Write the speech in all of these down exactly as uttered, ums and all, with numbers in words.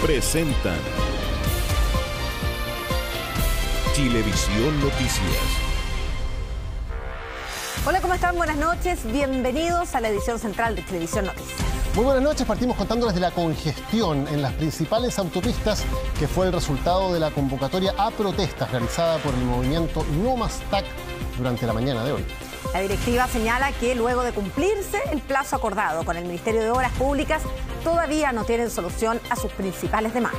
presentan Chilevisión Noticias. Hola, ¿cómo están? Buenas noches. Bienvenidos a la edición central de Chilevisión Noticias. Muy buenas noches. Partimos contándoles de la congestión en las principales autopistas que fue el resultado de la convocatoria a protestas realizada por el movimiento No Más T A C durante la mañana de hoy. La directiva señala que luego de cumplirse el plazo acordado con el Ministerio de Obras Públicas, todavía no tienen solución a sus principales demandas.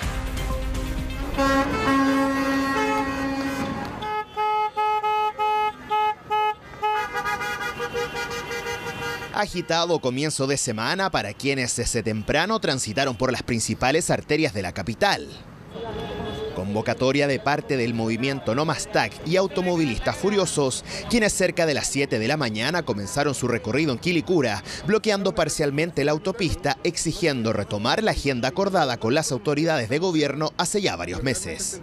Agitado comienzo de semana para quienes desde temprano transitaron por las principales arterias de la capital. Convocatoria de parte del movimiento No Más T A C y automovilistas furiosos, quienes cerca de las siete de la mañana comenzaron su recorrido en Quilicura, bloqueando parcialmente la autopista, exigiendo retomar la agenda acordada con las autoridades de gobierno hace ya varios meses.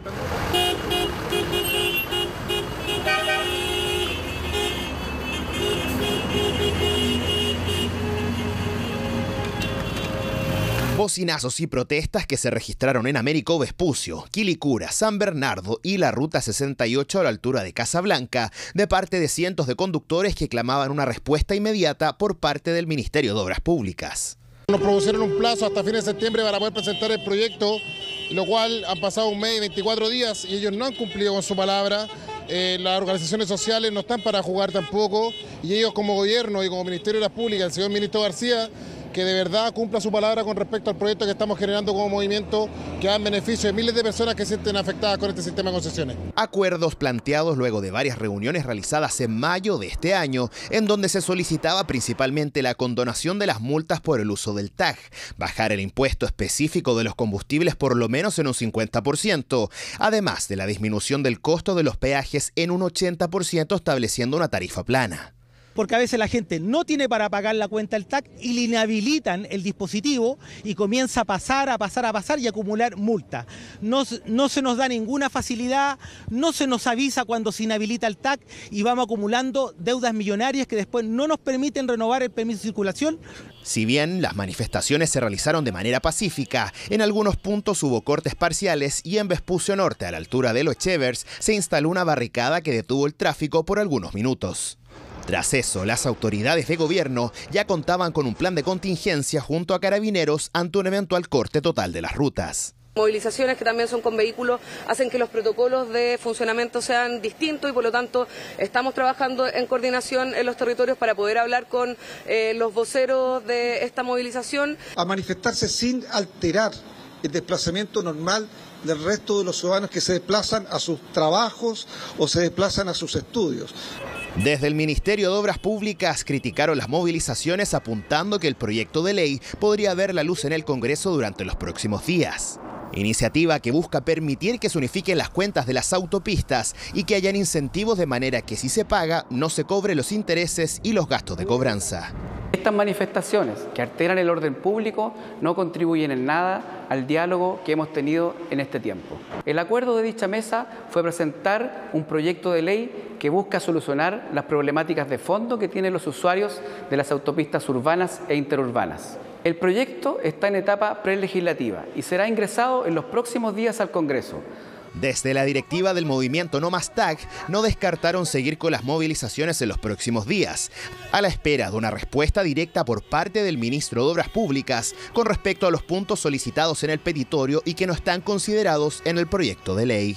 Bocinazos y protestas que se registraron en Américo Vespucio, Quilicura, San Bernardo y la Ruta sesenta y ocho a la altura de Casablanca, de parte de cientos de conductores que clamaban una respuesta inmediata por parte del Ministerio de Obras Públicas. Nos propusieron un plazo hasta fines de septiembre para poder presentar el proyecto, lo cual han pasado un mes y veinticuatro días y ellos no han cumplido con su palabra. Eh, las organizaciones sociales no están para jugar tampoco y ellos como gobierno y como Ministerio de Obras Públicas, el señor ministro García, que de verdad cumpla su palabra con respecto al proyecto que estamos generando como movimiento que da en beneficio de miles de personas que se sienten afectadas con este sistema de concesiones. Acuerdos planteados luego de varias reuniones realizadas en mayo de este año, en donde se solicitaba principalmente la condonación de las multas por el uso del T A C, bajar el impuesto específico de los combustibles por lo menos en un cincuenta por ciento, además de la disminución del costo de los peajes en un ochenta por ciento, estableciendo una tarifa plana. Porque a veces la gente no tiene para pagar la cuenta del T A C y le inhabilitan el dispositivo y comienza a pasar, a pasar, a pasar y a acumular multa. No, no se nos da ninguna facilidad, no se nos avisa cuando se inhabilita el T A C y vamos acumulando deudas millonarias que después no nos permiten renovar el permiso de circulación. Si bien las manifestaciones se realizaron de manera pacífica, en algunos puntos hubo cortes parciales y en Vespucio Norte, a la altura de Los Echevers, se instaló una barricada que detuvo el tráfico por algunos minutos. Tras eso, las autoridades de gobierno ya contaban con un plan de contingencia junto a carabineros ante un eventual corte total de las rutas. Movilizaciones que también son con vehículos hacen que los protocolos de funcionamiento sean distintos y por lo tanto estamos trabajando en coordinación en los territorios para poder hablar con eh, los voceros de esta movilización. A manifestarse sin alterar el desplazamiento normal del resto de los ciudadanos que se desplazan a sus trabajos o se desplazan a sus estudios. Desde el Ministerio de Obras Públicas criticaron las movilizaciones apuntando que el proyecto de ley podría ver la luz en el Congreso durante los próximos días. Iniciativa que busca permitir que se unifiquen las cuentas de las autopistas y que hayan incentivos de manera que si se paga no se cobre los intereses y los gastos de cobranza. Estas manifestaciones que alteran el orden público no contribuyen en nada al diálogo que hemos tenido en este tiempo. El acuerdo de dicha mesa fue presentar un proyecto de ley que busca solucionar las problemáticas de fondo que tienen los usuarios de las autopistas urbanas e interurbanas. El proyecto está en etapa prelegislativa y será ingresado en los próximos días al Congreso. Desde la directiva del movimiento No Más T A C no descartaron seguir con las movilizaciones en los próximos días, a la espera de una respuesta directa por parte del ministro de Obras Públicas con respecto a los puntos solicitados en el petitorio y que no están considerados en el proyecto de ley.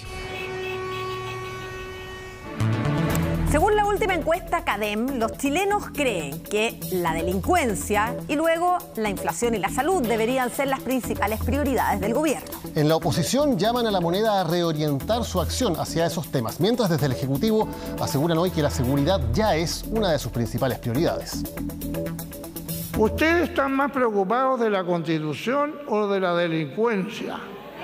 Según la última encuesta CADEM, los chilenos creen que la delincuencia y luego la inflación y la salud deberían ser las principales prioridades del gobierno. En la oposición llaman a la moneda a reorientar su acción hacia esos temas, mientras desde el Ejecutivo aseguran hoy que la seguridad ya es una de sus principales prioridades. ¿Ustedes están más preocupados de la Constitución o de la delincuencia?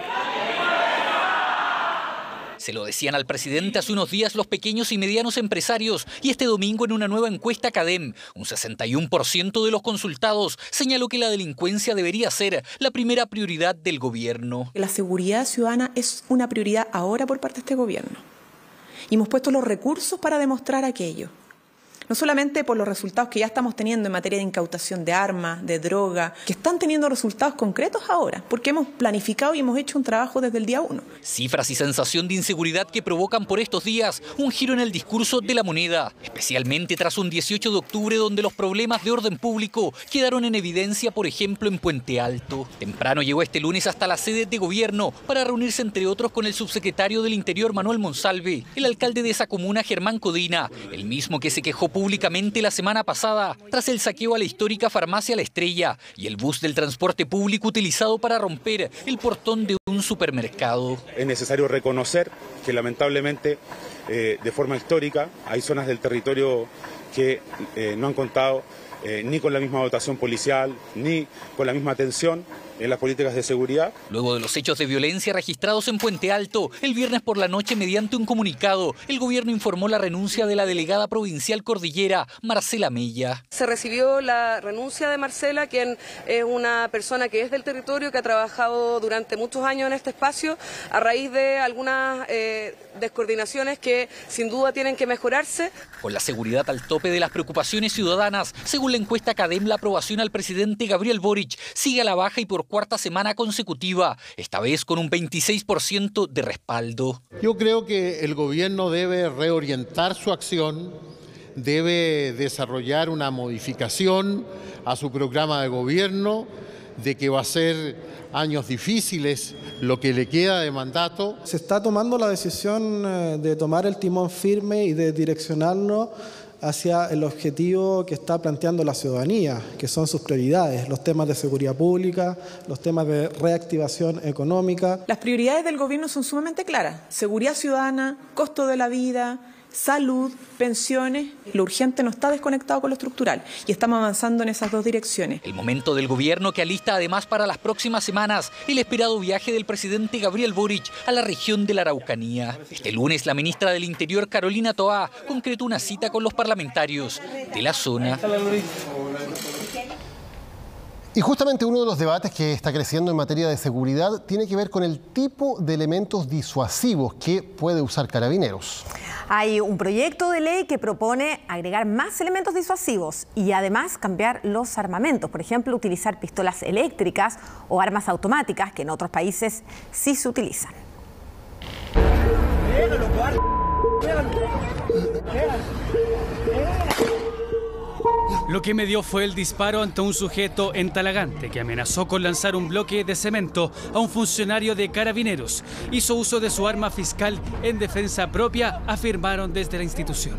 Se lo decían al presidente hace unos días los pequeños y medianos empresarios y este domingo en una nueva encuesta CADEM, un sesenta y uno por ciento de los consultados señaló que la delincuencia debería ser la primera prioridad del gobierno. La seguridad ciudadana es una prioridad ahora por parte de este gobierno y hemos puesto los recursos para demostrar aquello. no solamente por los resultados que ya estamos teniendo en materia de incautación de armas, de droga, que están teniendo resultados concretos ahora, porque hemos planificado y hemos hecho un trabajo desde el día uno. Cifras y sensación de inseguridad que provocan por estos días un giro en el discurso de la moneda, especialmente tras un dieciocho de octubre donde los problemas de orden público quedaron en evidencia, por ejemplo, en Puente Alto. Temprano llegó este lunes hasta la sede de gobierno para reunirse entre otros con el subsecretario del Interior Manuel Monsalve, el alcalde de esa comuna Germán Codina, el mismo que se quejó públicamente la semana pasada tras el saqueo a la histórica farmacia La Estrella y el bus del transporte público utilizado para romper el portón de un supermercado. Es necesario reconocer que lamentablemente eh, de forma histórica hay zonas del territorio que eh, no han contado eh, ni con la misma dotación policial ni con la misma atención en las políticas de seguridad. Luego de los hechos de violencia registrados en Puente Alto, el viernes por la noche, mediante un comunicado, el gobierno informó la renuncia de la delegada provincial cordillera, Marcela Mella. Se recibió la renuncia de Marcela, quien es una persona que es del territorio, que ha trabajado durante muchos años en este espacio, a raíz de algunas eh, descoordinaciones que sin duda tienen que mejorarse. Con la seguridad al tope de las preocupaciones ciudadanas, según la encuesta CADEM, la aprobación al presidente Gabriel Boric sigue a la baja y por cuarta semana consecutiva, esta vez con un veintiséis por ciento de respaldo. Yo creo que el gobierno debe reorientar su acción, debe desarrollar una modificación a su programa de gobierno, de que va a ser años difíciles lo que le queda de mandato. Se está tomando la decisión de tomar el timón firme y de direccionarlo hacia el objetivo que está planteando la ciudadanía, que son sus prioridades, los temas de seguridad pública, los temas de reactivación económica. Las prioridades del gobierno son sumamente claras: seguridad ciudadana, costo de la vida, salud, pensiones. Lo urgente no está desconectado con lo estructural y estamos avanzando en esas dos direcciones. El momento del gobierno que alista además para las próximas semanas el esperado viaje del presidente Gabriel Boric a la región de la Araucanía. Este lunes la ministra del Interior, Carolina Toá, concretó una cita con los parlamentarios de la zona. Y justamente uno de los debates que está creciendo en materia de seguridad tiene que ver con el tipo de elementos disuasivos que puede usar Carabineros. Hay un proyecto de ley que propone agregar más elementos disuasivos y además cambiar los armamentos. Por ejemplo, utilizar pistolas eléctricas o armas automáticas que en otros países sí se utilizan. Lo que me dio fue el disparo ante un sujeto en Talagante que amenazó con lanzar un bloque de cemento a un funcionario de Carabineros. Hizo uso de su arma fiscal en defensa propia, afirmaron desde la institución.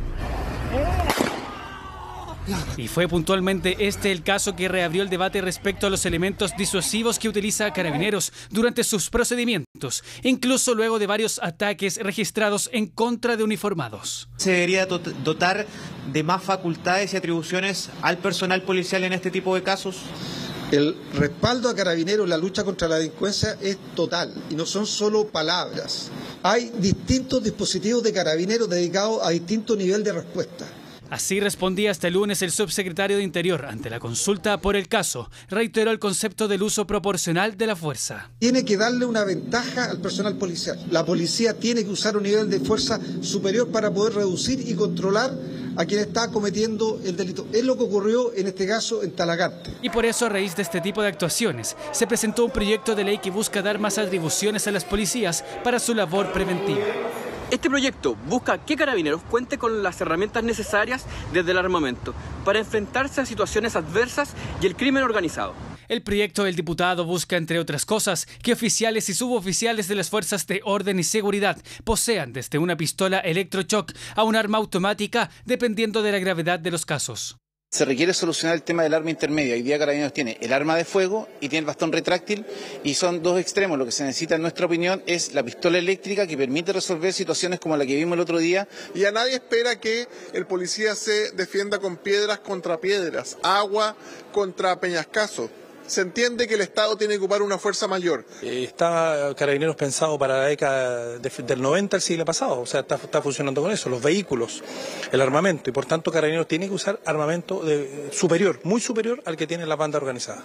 Y fue puntualmente este el caso que reabrió el debate respecto a los elementos disuasivos que utiliza Carabineros durante sus procedimientos, incluso luego de varios ataques registrados en contra de uniformados. ¿Se debería dotar de más facultades y atribuciones al personal policial en este tipo de casos? El respaldo a Carabineros en la lucha contra la delincuencia es total y no son solo palabras. Hay distintos dispositivos de Carabineros dedicados a distinto nivel de respuesta. Así respondía este lunes el subsecretario de Interior ante la consulta por el caso. Reiteró el concepto del uso proporcional de la fuerza. Tiene que darle una ventaja al personal policial. La policía tiene que usar un nivel de fuerza superior para poder reducir y controlar a quien está cometiendo el delito. Es lo que ocurrió en este caso en Talagante. Y por eso, a raíz de este tipo de actuaciones, se presentó un proyecto de ley que busca dar más atribuciones a las policías para su labor preventiva. Este proyecto busca que Carabineros cuente con las herramientas necesarias desde el armamento para enfrentarse a situaciones adversas y el crimen organizado. El proyecto del diputado busca, entre otras cosas, que oficiales y suboficiales de las fuerzas de orden y seguridad posean desde una pistola electroshock a un arma automática, dependiendo de la gravedad de los casos. Se requiere solucionar el tema del arma intermedia. Hoy día Carabineros tiene el arma de fuego y tiene el bastón retráctil y son dos extremos. Lo que se necesita, en nuestra opinión, es la pistola eléctrica que permite resolver situaciones como la que vimos el otro día. Y a nadie espera que el policía se defienda con piedras contra piedras, agua contra peñascasos. Se entiende que el Estado tiene que ocupar una fuerza mayor. Eh, está Carabineros pensado para la década de, del noventa, el siglo pasado, o sea, está, está funcionando con eso, los vehículos, el armamento, y por tanto Carabineros tiene que usar armamento de, superior, muy superior al que tiene la banda organizada.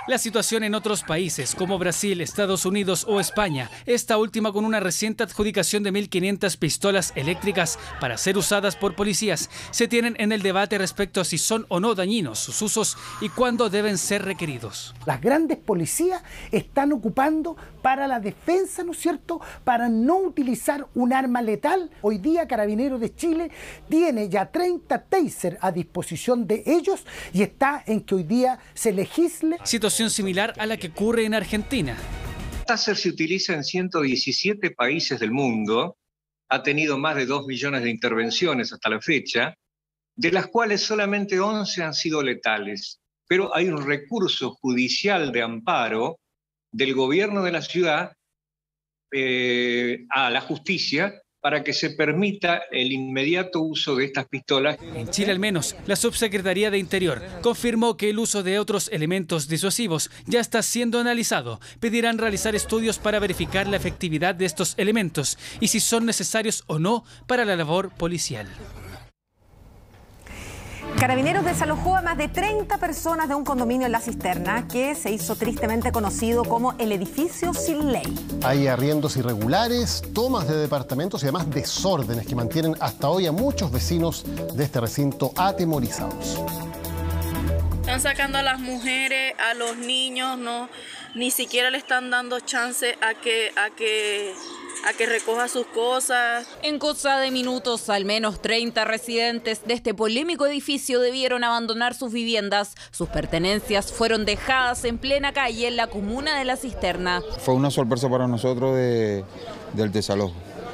La situación en otros países como Brasil, Estados Unidos o España, esta última con una reciente adjudicación de mil quinientas pistolas eléctricas para ser usadas por policías, se tienen en el debate respecto a si son o no dañinos sus usos y cuándo deben ser requeridos. Las grandes policías están ocupando para la defensa, ¿no es cierto?, para no utilizar un arma letal. Hoy día Carabineros de Chile tiene ya treinta taser a disposición de ellos y está en que hoy día se legisle. Situación similar a la que ocurre en Argentina. Taser se utiliza en ciento diecisiete países del mundo, ha tenido más de dos millones de intervenciones hasta la fecha, de las cuales solamente once han sido letales. Pero hay un recurso judicial de amparo del gobierno de la ciudad eh, a la justicia para que se permita el inmediato uso de estas pistolas. En Chile al menos, la Subsecretaría de Interior confirmó que el uso de otros elementos disuasivos ya está siendo analizado. Pedirán realizar estudios para verificar la efectividad de estos elementos y si son necesarios o no para la labor policial. Carabineros desalojó a más de treinta personas de un condominio en La Cisterna que se hizo tristemente conocido como el edificio sin ley. Hay arriendos irregulares, tomas de departamentos y además desórdenes que mantienen hasta hoy a muchos vecinos de este recinto atemorizados. Están sacando a las mujeres, a los niños, no, ni siquiera le están dando chance a que, a que, a que recoja sus cosas. En cosa de minutos, al menos treinta residentes de este polémico edificio debieron abandonar sus viviendas. Sus pertenencias fueron dejadas en plena calle en la comuna de La Cisterna. Fue una sorpresa para nosotros de, del desalojo,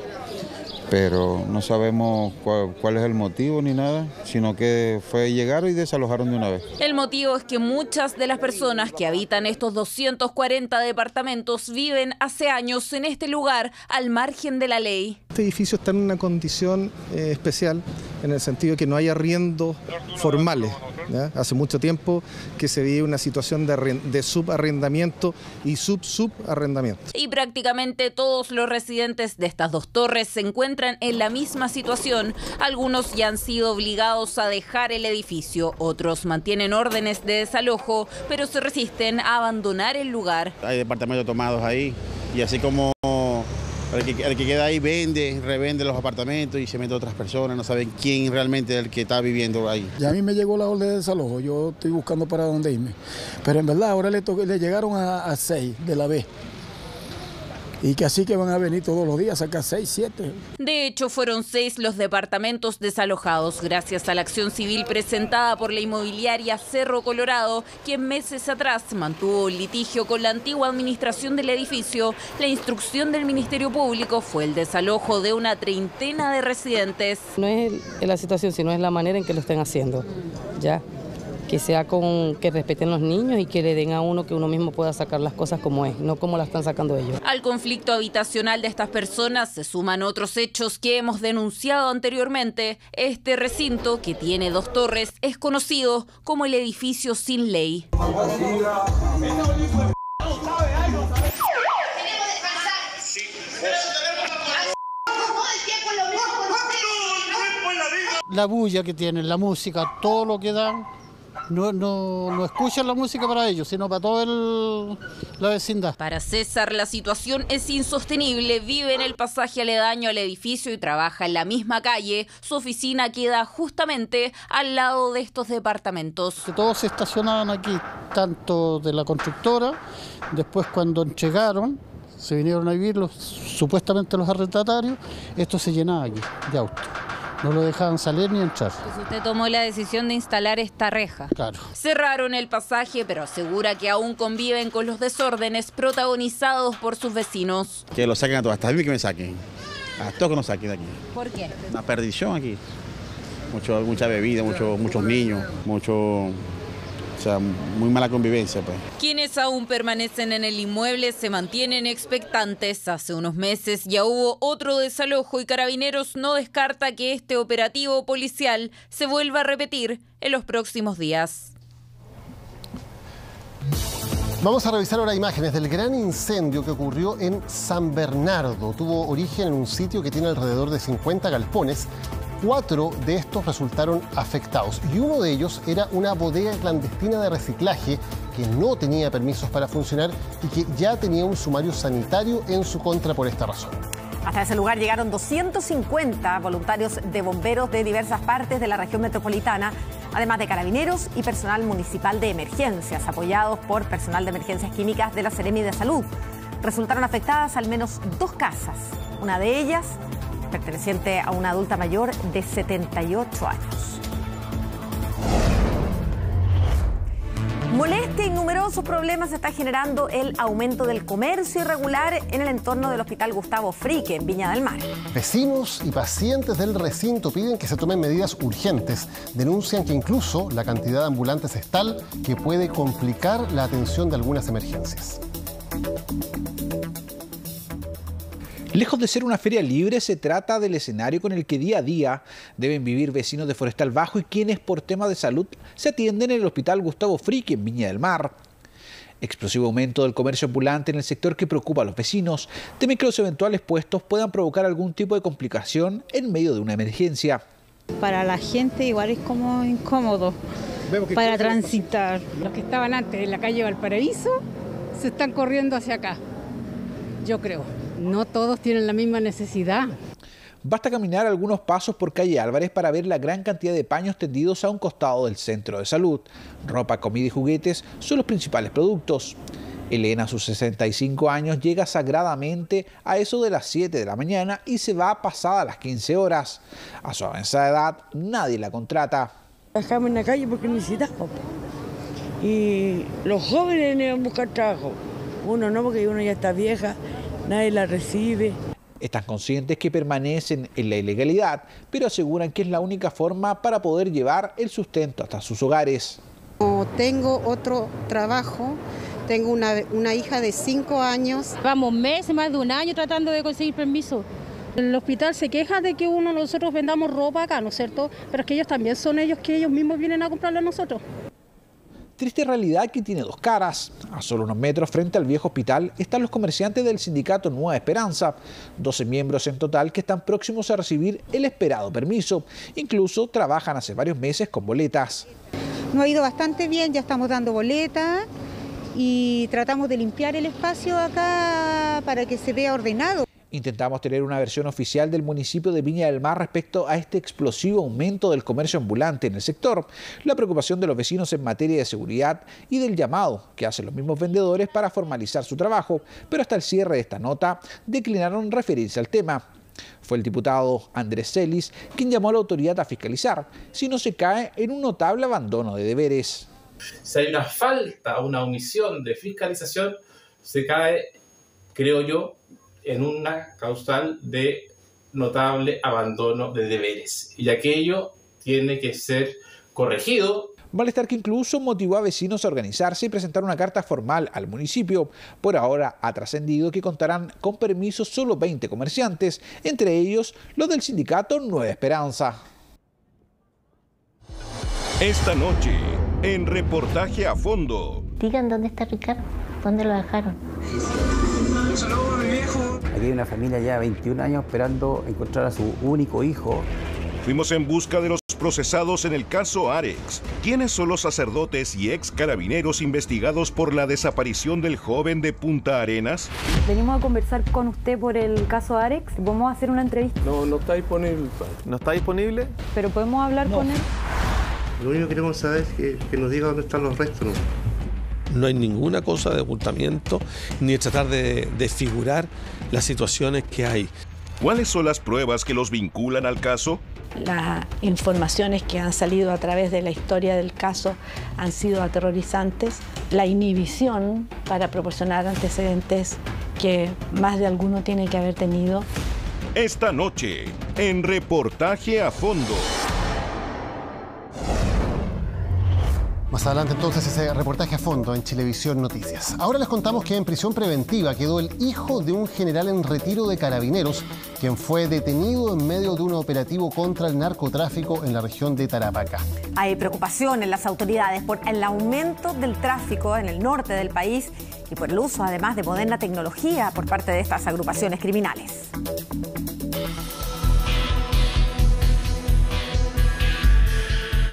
pero no sabemos cuál, cuál es el motivo ni nada, sino que fue llegaron y desalojaron de una vez. El motivo es que muchas de las personas que habitan estos doscientos cuarenta departamentos viven hace años en este lugar al margen de la ley. Este edificio está en una condición eh, especial en el sentido de que no hay arriendos formales, ¿ya? Hace mucho tiempo que se vive una situación de, de subarrendamiento y sub-subarrendamiento. Y prácticamente todos los residentes de estas dos torres se encuentran en la misma situación. Algunos ya han sido obligados a dejar el edificio, otros mantienen órdenes de desalojo, pero se resisten a abandonar el lugar. Hay departamentos tomados ahí y así como el que, el que queda ahí vende, revende los apartamentos y se mete a otras personas, no saben quién realmente es el que está viviendo ahí. Ya a mí me llegó la orden de desalojo, yo estoy buscando para dónde irme, pero en verdad ahora le, le llegaron a, a seis de la B. Y que así que van a venir todos los días, acá seis, siete. De hecho, fueron seis los departamentos desalojados gracias a la acción civil presentada por la inmobiliaria Cerro Colorado, quien meses atrás mantuvo un litigio con la antigua administración del edificio. La instrucción del Ministerio Público fue el desalojo de una treintena de residentes. No es la situación, sino es la manera en que lo estén haciendo, ya. Que sea con que respeten los niños y que le den a uno que uno mismo pueda sacar las cosas como es, no como las están sacando ellos. Al conflicto habitacional de estas personas se suman otros hechos que hemos denunciado anteriormente. Este recinto, que tiene dos torres, es conocido como el edificio sin ley. La bulla que tienen, la música, todo lo que dan. No, no, no escuchan la música para ellos, sino para toda la vecindad. Para César, la situación es insostenible. Vive en el pasaje aledaño al edificio y trabaja en la misma calle. Su oficina queda justamente al lado de estos departamentos. Que todos se estacionaban aquí, tanto de la constructora, después cuando entregaron, se vinieron a vivir los, supuestamente los arrendatarios, esto se llenaba aquí de autos. No lo dejaban salir ni entrar. Entonces usted tomó la decisión de instalar esta reja. Claro. Cerraron el pasaje, pero asegura que aún conviven con los desórdenes protagonizados por sus vecinos. Que lo saquen a todos, hasta a mí que me saquen. A todos que nos saquen de aquí. ¿Por qué? Una perdición aquí. Mucho, mucha bebida, mucho, muchos niños, mucho... O sea, muy mala convivencia, pues. Quienes aún permanecen en el inmueble se mantienen expectantes. Hace unos meses ya hubo otro desalojo y Carabineros no descarta que este operativo policial se vuelva a repetir en los próximos días. Vamos a revisar ahora imágenes del gran incendio que ocurrió en San Bernardo. Tuvo origen en un sitio que tiene alrededor de cincuenta galpones. Cuatro de estos resultaron afectados y uno de ellos era una bodega clandestina de reciclaje que no tenía permisos para funcionar y que ya tenía un sumario sanitario en su contra por esta razón. Hasta ese lugar llegaron doscientos cincuenta voluntarios de bomberos de diversas partes de la región metropolitana, además de carabineros y personal municipal de emergencias, apoyados por personal de emergencias químicas de la Seremi de Salud. Resultaron afectadas al menos dos casas, una de ellas perteneciente a una adulta mayor de setenta y ocho años. Molestia y numerosos problemas está generando el aumento del comercio irregular en el entorno del Hospital Gustavo Fricke, en Viña del Mar. Vecinos y pacientes del recinto piden que se tomen medidas urgentes. Denuncian que incluso la cantidad de ambulantes es tal que puede complicar la atención de algunas emergencias. Lejos de ser una feria libre, se trata del escenario con el que día a día deben vivir vecinos de Forestal Bajo y quienes por temas de salud se atienden en el Hospital Gustavo Fricke en Viña del Mar. Explosivo aumento del comercio ambulante en el sector que preocupa a los vecinos, temen que los eventuales puestos puedan provocar algún tipo de complicación en medio de una emergencia. Para la gente igual es como incómodo para transitar. Los que estaban antes en la calle Valparaíso se están corriendo hacia acá, yo creo. No todos tienen la misma necesidad. Basta caminar algunos pasos por calle Álvarez para ver la gran cantidad de paños tendidos a un costado del centro de salud. Ropa, comida y juguetes son los principales productos. Elena, a sus sesenta y cinco años, llega sagradamente a eso de las siete de la mañana y se va pasada las quince horas. A su avanzada edad, nadie la contrata. Trabajamos en la calle porque necesitamos. Y los jóvenes deben buscar trabajo. Uno no, porque uno ya está vieja. Nadie la recibe. Están conscientes que permanecen en la ilegalidad, pero aseguran que es la única forma para poder llevar el sustento hasta sus hogares. No tengo otro trabajo, tengo una, una hija de cinco años. Vamos meses, más de un año tratando de conseguir permiso. El hospital se queja de que uno nosotros vendamos ropa acá, ¿no es cierto? Pero es que ellos también son ellos que ellos mismos vienen a comprarla a nosotros. Triste realidad que tiene dos caras. A solo unos metros frente al viejo hospital están los comerciantes del sindicato Nueva Esperanza, doce miembros en total que están próximos a recibir el esperado permiso. Incluso trabajan hace varios meses con boletas. Nos ha ido bastante bien, ya estamos dando boletas y tratamos de limpiar el espacio acá para que se vea ordenado. Intentamos tener una versión oficial del municipio de Viña del Mar respecto a este explosivo aumento del comercio ambulante en el sector, la preocupación de los vecinos en materia de seguridad y del llamado que hacen los mismos vendedores para formalizar su trabajo, pero hasta el cierre de esta nota declinaron referirse al tema. Fue el diputado Andrés Celis quien llamó a la autoridad a fiscalizar si no se cae en un notable abandono de deberes. Si hay una falta, una omisión de fiscalización, se cae, creo yo, en una causal de notable abandono de deberes. Y aquello tiene que ser corregido. Malestar que incluso motivó a vecinos a organizarse y presentar una carta formal al municipio. Por ahora ha trascendido que contarán con permisos solo veinte comerciantes, entre ellos los del sindicato Nueva Esperanza. Esta noche, en Reportaje a Fondo. Digan dónde está Ricardo, dónde lo dejaron. Un saludo, mi viejo. Aquí hay una familia ya de veintiún años esperando encontrar a su único hijo. Fuimos en busca de los procesados en el caso Arex. ¿Quiénes son los sacerdotes y ex carabineros investigados por la desaparición del joven de Punta Arenas? Venimos a conversar con usted por el caso Arex. ¿Vamos a hacer una entrevista? No, no está disponible. ¿No está disponible? ¿Pero podemos hablar no. con él? Lo único que queremos saber es que, que nos diga dónde están los restos, ¿no? No hay ninguna cosa de ocultamiento ni de tratar de desfigurar las situaciones que hay. ¿Cuáles son las pruebas que los vinculan al caso? Las informaciones que han salido a través de la historia del caso han sido aterrorizantes. La inhibición para proporcionar antecedentes que más de alguno tiene que haber tenido. Esta noche, en Reportaje a Fondo. Más adelante entonces ese reportaje a fondo en Chilevisión Noticias. Ahora les contamos que en prisión preventiva quedó el hijo de un general en retiro de Carabineros, quien fue detenido en medio de un operativo contra el narcotráfico en la región de Tarapacá. Hay preocupación en las autoridades por el aumento del tráfico en el norte del país y por el uso además de moderna tecnología por parte de estas agrupaciones criminales.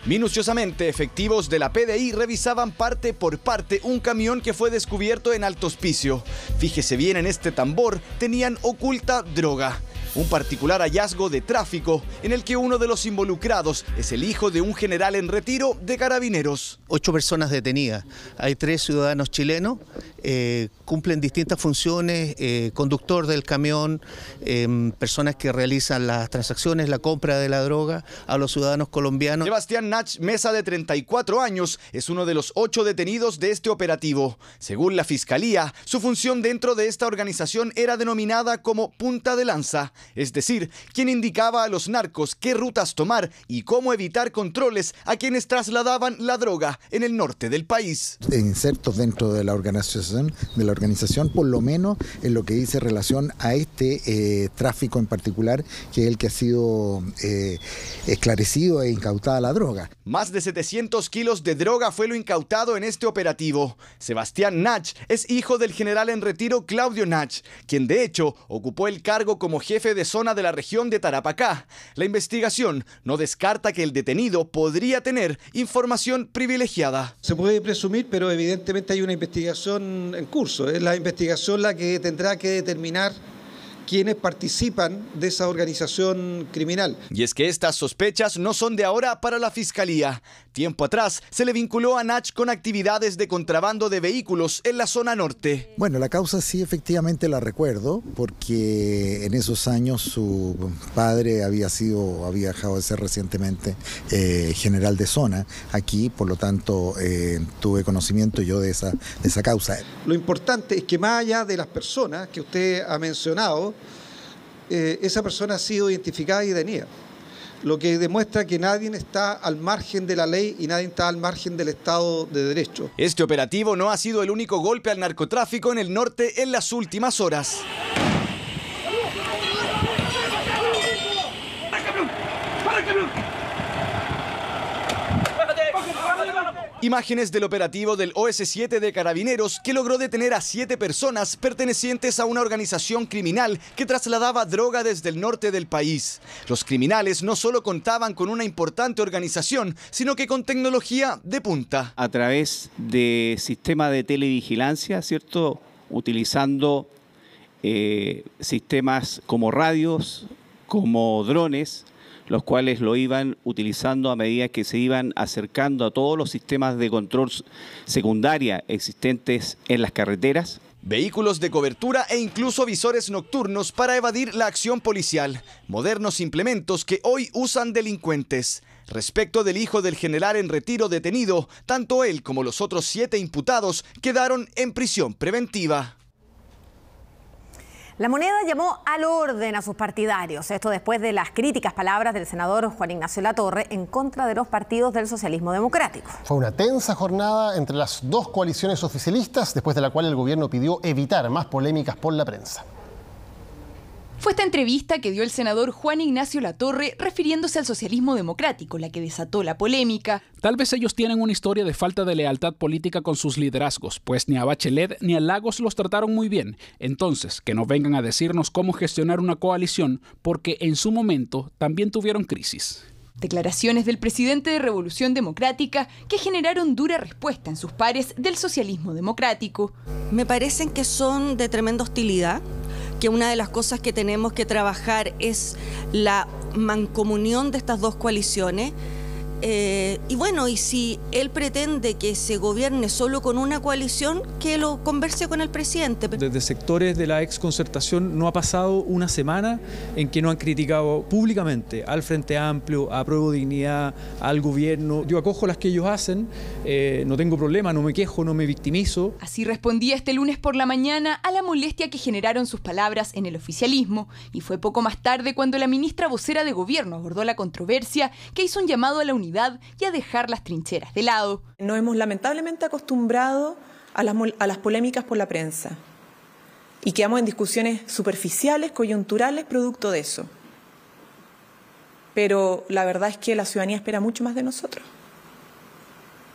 Minuciosamente, efectivos de la P D I revisaban parte por parte un camión que fue descubierto en Alto Hospicio. Fíjese bien, en este tambor tenían oculta droga. Un particular hallazgo de tráfico en el que uno de los involucrados es el hijo de un general en retiro de Carabineros. Ocho personas detenidas. Hay tres ciudadanos chilenos, eh, cumplen distintas funciones, eh, conductor del camión, eh, personas que realizan las transacciones, la compra de la droga a los ciudadanos colombianos. Sebastián Nach Mesa, de treinta y cuatro años, es uno de los ocho detenidos de este operativo. Según la Fiscalía, su función dentro de esta organización era denominada como punta de lanza, es decir, quien indicaba a los narcos qué rutas tomar y cómo evitar controles a quienes trasladaban la droga en el norte del país. Insertos dentro de la organización, de la organización por lo menos en lo que dice relación a este eh, tráfico en particular, que es el que ha sido eh, esclarecido e incautada la droga. Más de setecientos kilos de droga fue lo incautado en este operativo. Sebastián Nach es hijo del general en retiro Claudio Nach, quien de hecho ocupó el cargo como jefe de zona de la región de Tarapacá. La investigación no descarta que el detenido podría tener información privilegiada. Se puede presumir, pero evidentemente hay una investigación en curso. Es la investigación la que tendrá que determinar quienes participan de esa organización criminal. Y es que estas sospechas no son de ahora para la Fiscalía. Tiempo atrás se le vinculó a Nach con actividades de contrabando de vehículos en la zona norte. Bueno, la causa sí efectivamente la recuerdo, porque en esos años su padre había sido, había dejado de ser recientemente eh, general de zona aquí, por lo tanto eh, tuve conocimiento yo de esa, de esa causa. Lo importante es que más allá de las personas que usted ha mencionado, Eh, esa persona ha sido identificada y detenida, lo que demuestra que nadie está al margen de la ley y nadie está al margen del Estado de Derecho. Este operativo no ha sido el único golpe al narcotráfico en el norte en las últimas horas. Imágenes del operativo del O S siete de Carabineros, que logró detener a siete personas pertenecientes a una organización criminal que trasladaba droga desde el norte del país. Los criminales no solo contaban con una importante organización, sino que con tecnología de punta. A través de sistema de televigilancia, ¿cierto? Utilizando eh, sistemas como radios, como drones, los cuales lo iban utilizando a medida que se iban acercando a todos los sistemas de control secundaria existentes en las carreteras. Vehículos de cobertura e incluso visores nocturnos para evadir la acción policial. Modernos implementos que hoy usan delincuentes. Respecto del hijo del general en retiro detenido, tanto él como los otros siete imputados quedaron en prisión preventiva. La Moneda llamó al orden a sus partidarios, esto después de las críticas palabras del senador Juan Ignacio Latorre en contra de los partidos del socialismo democrático. Fue una tensa jornada entre las dos coaliciones oficialistas, después de la cual el gobierno pidió evitar más polémicas por la prensa. Fue esta entrevista que dio el senador Juan Ignacio Latorre refiriéndose al socialismo democrático la que desató la polémica. Tal vez ellos tienen una historia de falta de lealtad política con sus liderazgos, pues ni a Bachelet ni a Lagos los trataron muy bien. Entonces, que no vengan a decirnos cómo gestionar una coalición, porque en su momento también tuvieron crisis. Declaraciones del presidente de Revolución Democrática que generaron dura respuesta en sus pares del socialismo democrático. Me parecen que son de tremenda hostilidad, que una de las cosas que tenemos que trabajar es la mancomunión de estas dos coaliciones. Eh, y bueno, y si él pretende que se gobierne solo con una coalición, que lo converse con el presidente. Desde sectores de la exconcertación no ha pasado una semana en que no han criticado públicamente al Frente Amplio, a Prueba Dignidad, al gobierno. Yo acojo las que ellos hacen, eh, no tengo problema, no me quejo, no me victimizo. Así respondía este lunes por la mañana a la molestia que generaron sus palabras en el oficialismo, y fue poco más tarde cuando la ministra vocera de gobierno abordó la controversia, que hizo un llamado a la unidad y a dejar las trincheras de lado. Nos hemos lamentablemente acostumbrado a las, a las polémicas por la prensa y quedamos en discusiones superficiales, coyunturales, producto de eso. Pero la verdad es que la ciudadanía espera mucho más de nosotros.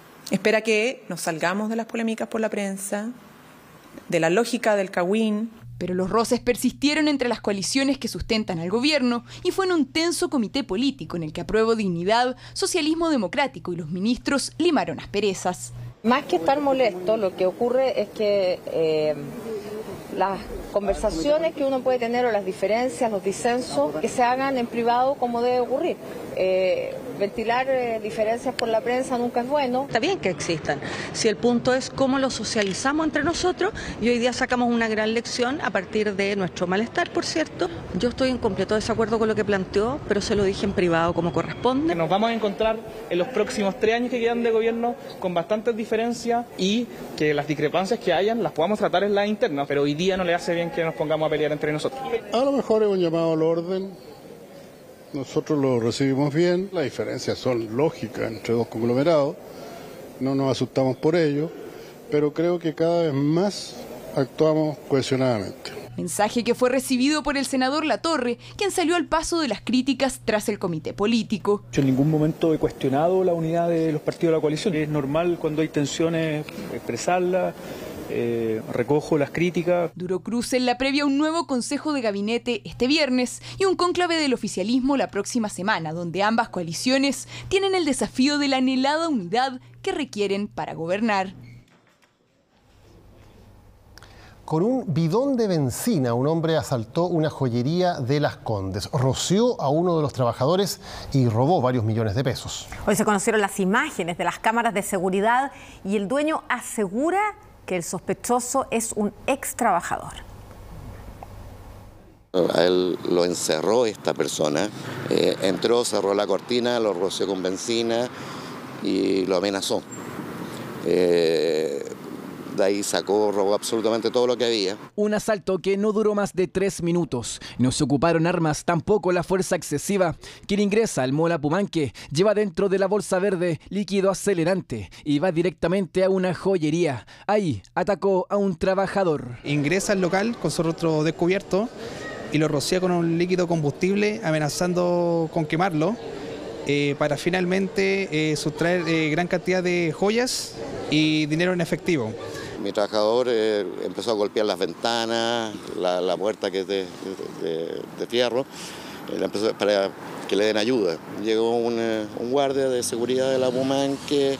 Espera que nos salgamos de las polémicas por la prensa, de la lógica del cagüín. Pero los roces persistieron entre las coaliciones que sustentan al gobierno y fue en un tenso comité político en el que Apruebo Dignidad, Socialismo Democrático y los ministros limaron asperezas. Más que estar molesto, lo que ocurre es que eh, las conversaciones que uno puede tener o las diferencias, los disensos, que se hagan en privado como debe ocurrir. Eh, ventilar eh, diferencias por la prensa nunca es bueno. Está bien que existan, si el punto es cómo lo socializamos entre nosotros, y hoy día sacamos una gran lección a partir de nuestro malestar, por cierto. Yo estoy en completo desacuerdo con lo que planteó, pero se lo dije en privado como corresponde. Nos vamos a encontrar en los próximos tres años que quedan de gobierno con bastantes diferencias y que las discrepancias que hayan las podamos tratar en la interna, pero hoy día no le hace bien que nos pongamos a pelear entre nosotros. A lo mejor es un llamado al orden. Nosotros lo recibimos bien, las diferencias son lógicas entre dos conglomerados, no nos asustamos por ello, pero creo que cada vez más actuamos cohesionadamente. Mensaje que fue recibido por el senador Latorre, quien salió al paso de las críticas tras el comité político. Yo en ningún momento he cuestionado la unidad de los partidos de la coalición. Es normal cuando hay tensiones expresarlas. Eh, recojo las críticas. Duro cruce en la previa a un nuevo consejo de gabinete este viernes y un cónclave del oficialismo la próxima semana, donde ambas coaliciones tienen el desafío de la anhelada unidad que requieren para gobernar. Con un bidón de benzina, un hombre asaltó una joyería de Las Condes, roció a uno de los trabajadores y robó varios millones de pesos. Hoy se conocieron las imágenes de las cámaras de seguridad y el dueño asegura que el sospechoso es un ex trabajador. A él lo encerró esta persona, eh, entró, cerró la cortina, lo roció con benzina y lo amenazó. Eh, De ahí sacó, robó absolutamente todo lo que había. Un asalto que no duró más de tres minutos. No se ocuparon armas, tampoco la fuerza excesiva. Quien ingresa al Mall Apumanque lleva dentro de la bolsa verde líquido acelerante y va directamente a una joyería. Ahí atacó a un trabajador. Ingresa al local con su rostro descubierto y lo rocía con un líquido combustible amenazando con quemarlo. Eh, para finalmente eh, sustraer eh, gran cantidad de joyas y dinero en efectivo. Mi trabajador eh, empezó a golpear las ventanas, la, la puerta que es de, de, de fierro, eh, empezó para que le den ayuda. Llegó un, un guardia de seguridad de la Apumanque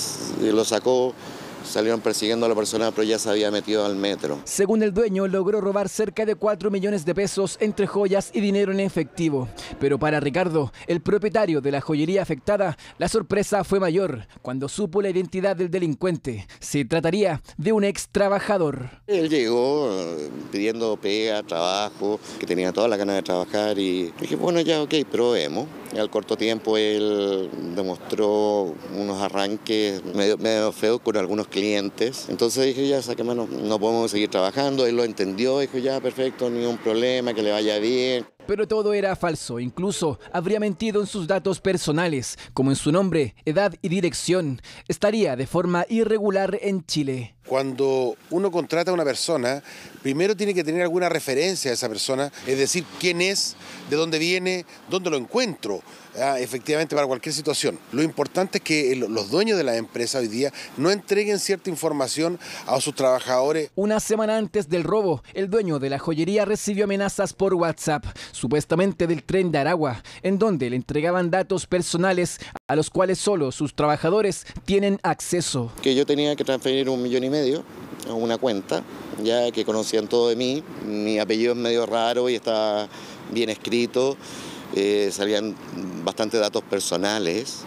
y lo sacó. Salieron persiguiendo a la persona, pero ya se había metido al metro. Según el dueño, logró robar cerca de cuatro millones de pesos entre joyas y dinero en efectivo. Pero para Ricardo, el propietario de la joyería afectada, la sorpresa fue mayor cuando supo la identidad del delincuente. Se trataría de un ex trabajador. Él llegó pidiendo pega, trabajo, que tenía toda la ganas de trabajar y dije, bueno, ya ok, probemos. Y al corto tiempo él demostró unos arranques medio, medio feos con algunos clientes. Entonces dije, ya saquemos, no, no podemos seguir trabajando. Él lo entendió, dijo, ya perfecto, ningún problema, que le vaya bien. Pero todo era falso, incluso habría mentido en sus datos personales, como en su nombre, edad y dirección. Estaría de forma irregular en Chile. Cuando uno contrata a una persona, primero tiene que tener alguna referencia a esa persona, es decir, quién es, de dónde viene, dónde lo encuentro, ah, efectivamente para cualquier situación. Lo importante es que los dueños de la empresa hoy día no entreguen cierta información a sus trabajadores. Una semana antes del robo, el dueño de la joyería recibió amenazas por WhatsApp, supuestamente del Tren de Aragua, en donde le entregaban datos personales a los cuales solo sus trabajadores tienen acceso. Que yo tenía que transferir un millón y medio a una cuenta, ya que conocían todo de mí. Mi apellido es medio raro y está bien escrito. Eh, salían bastantes datos personales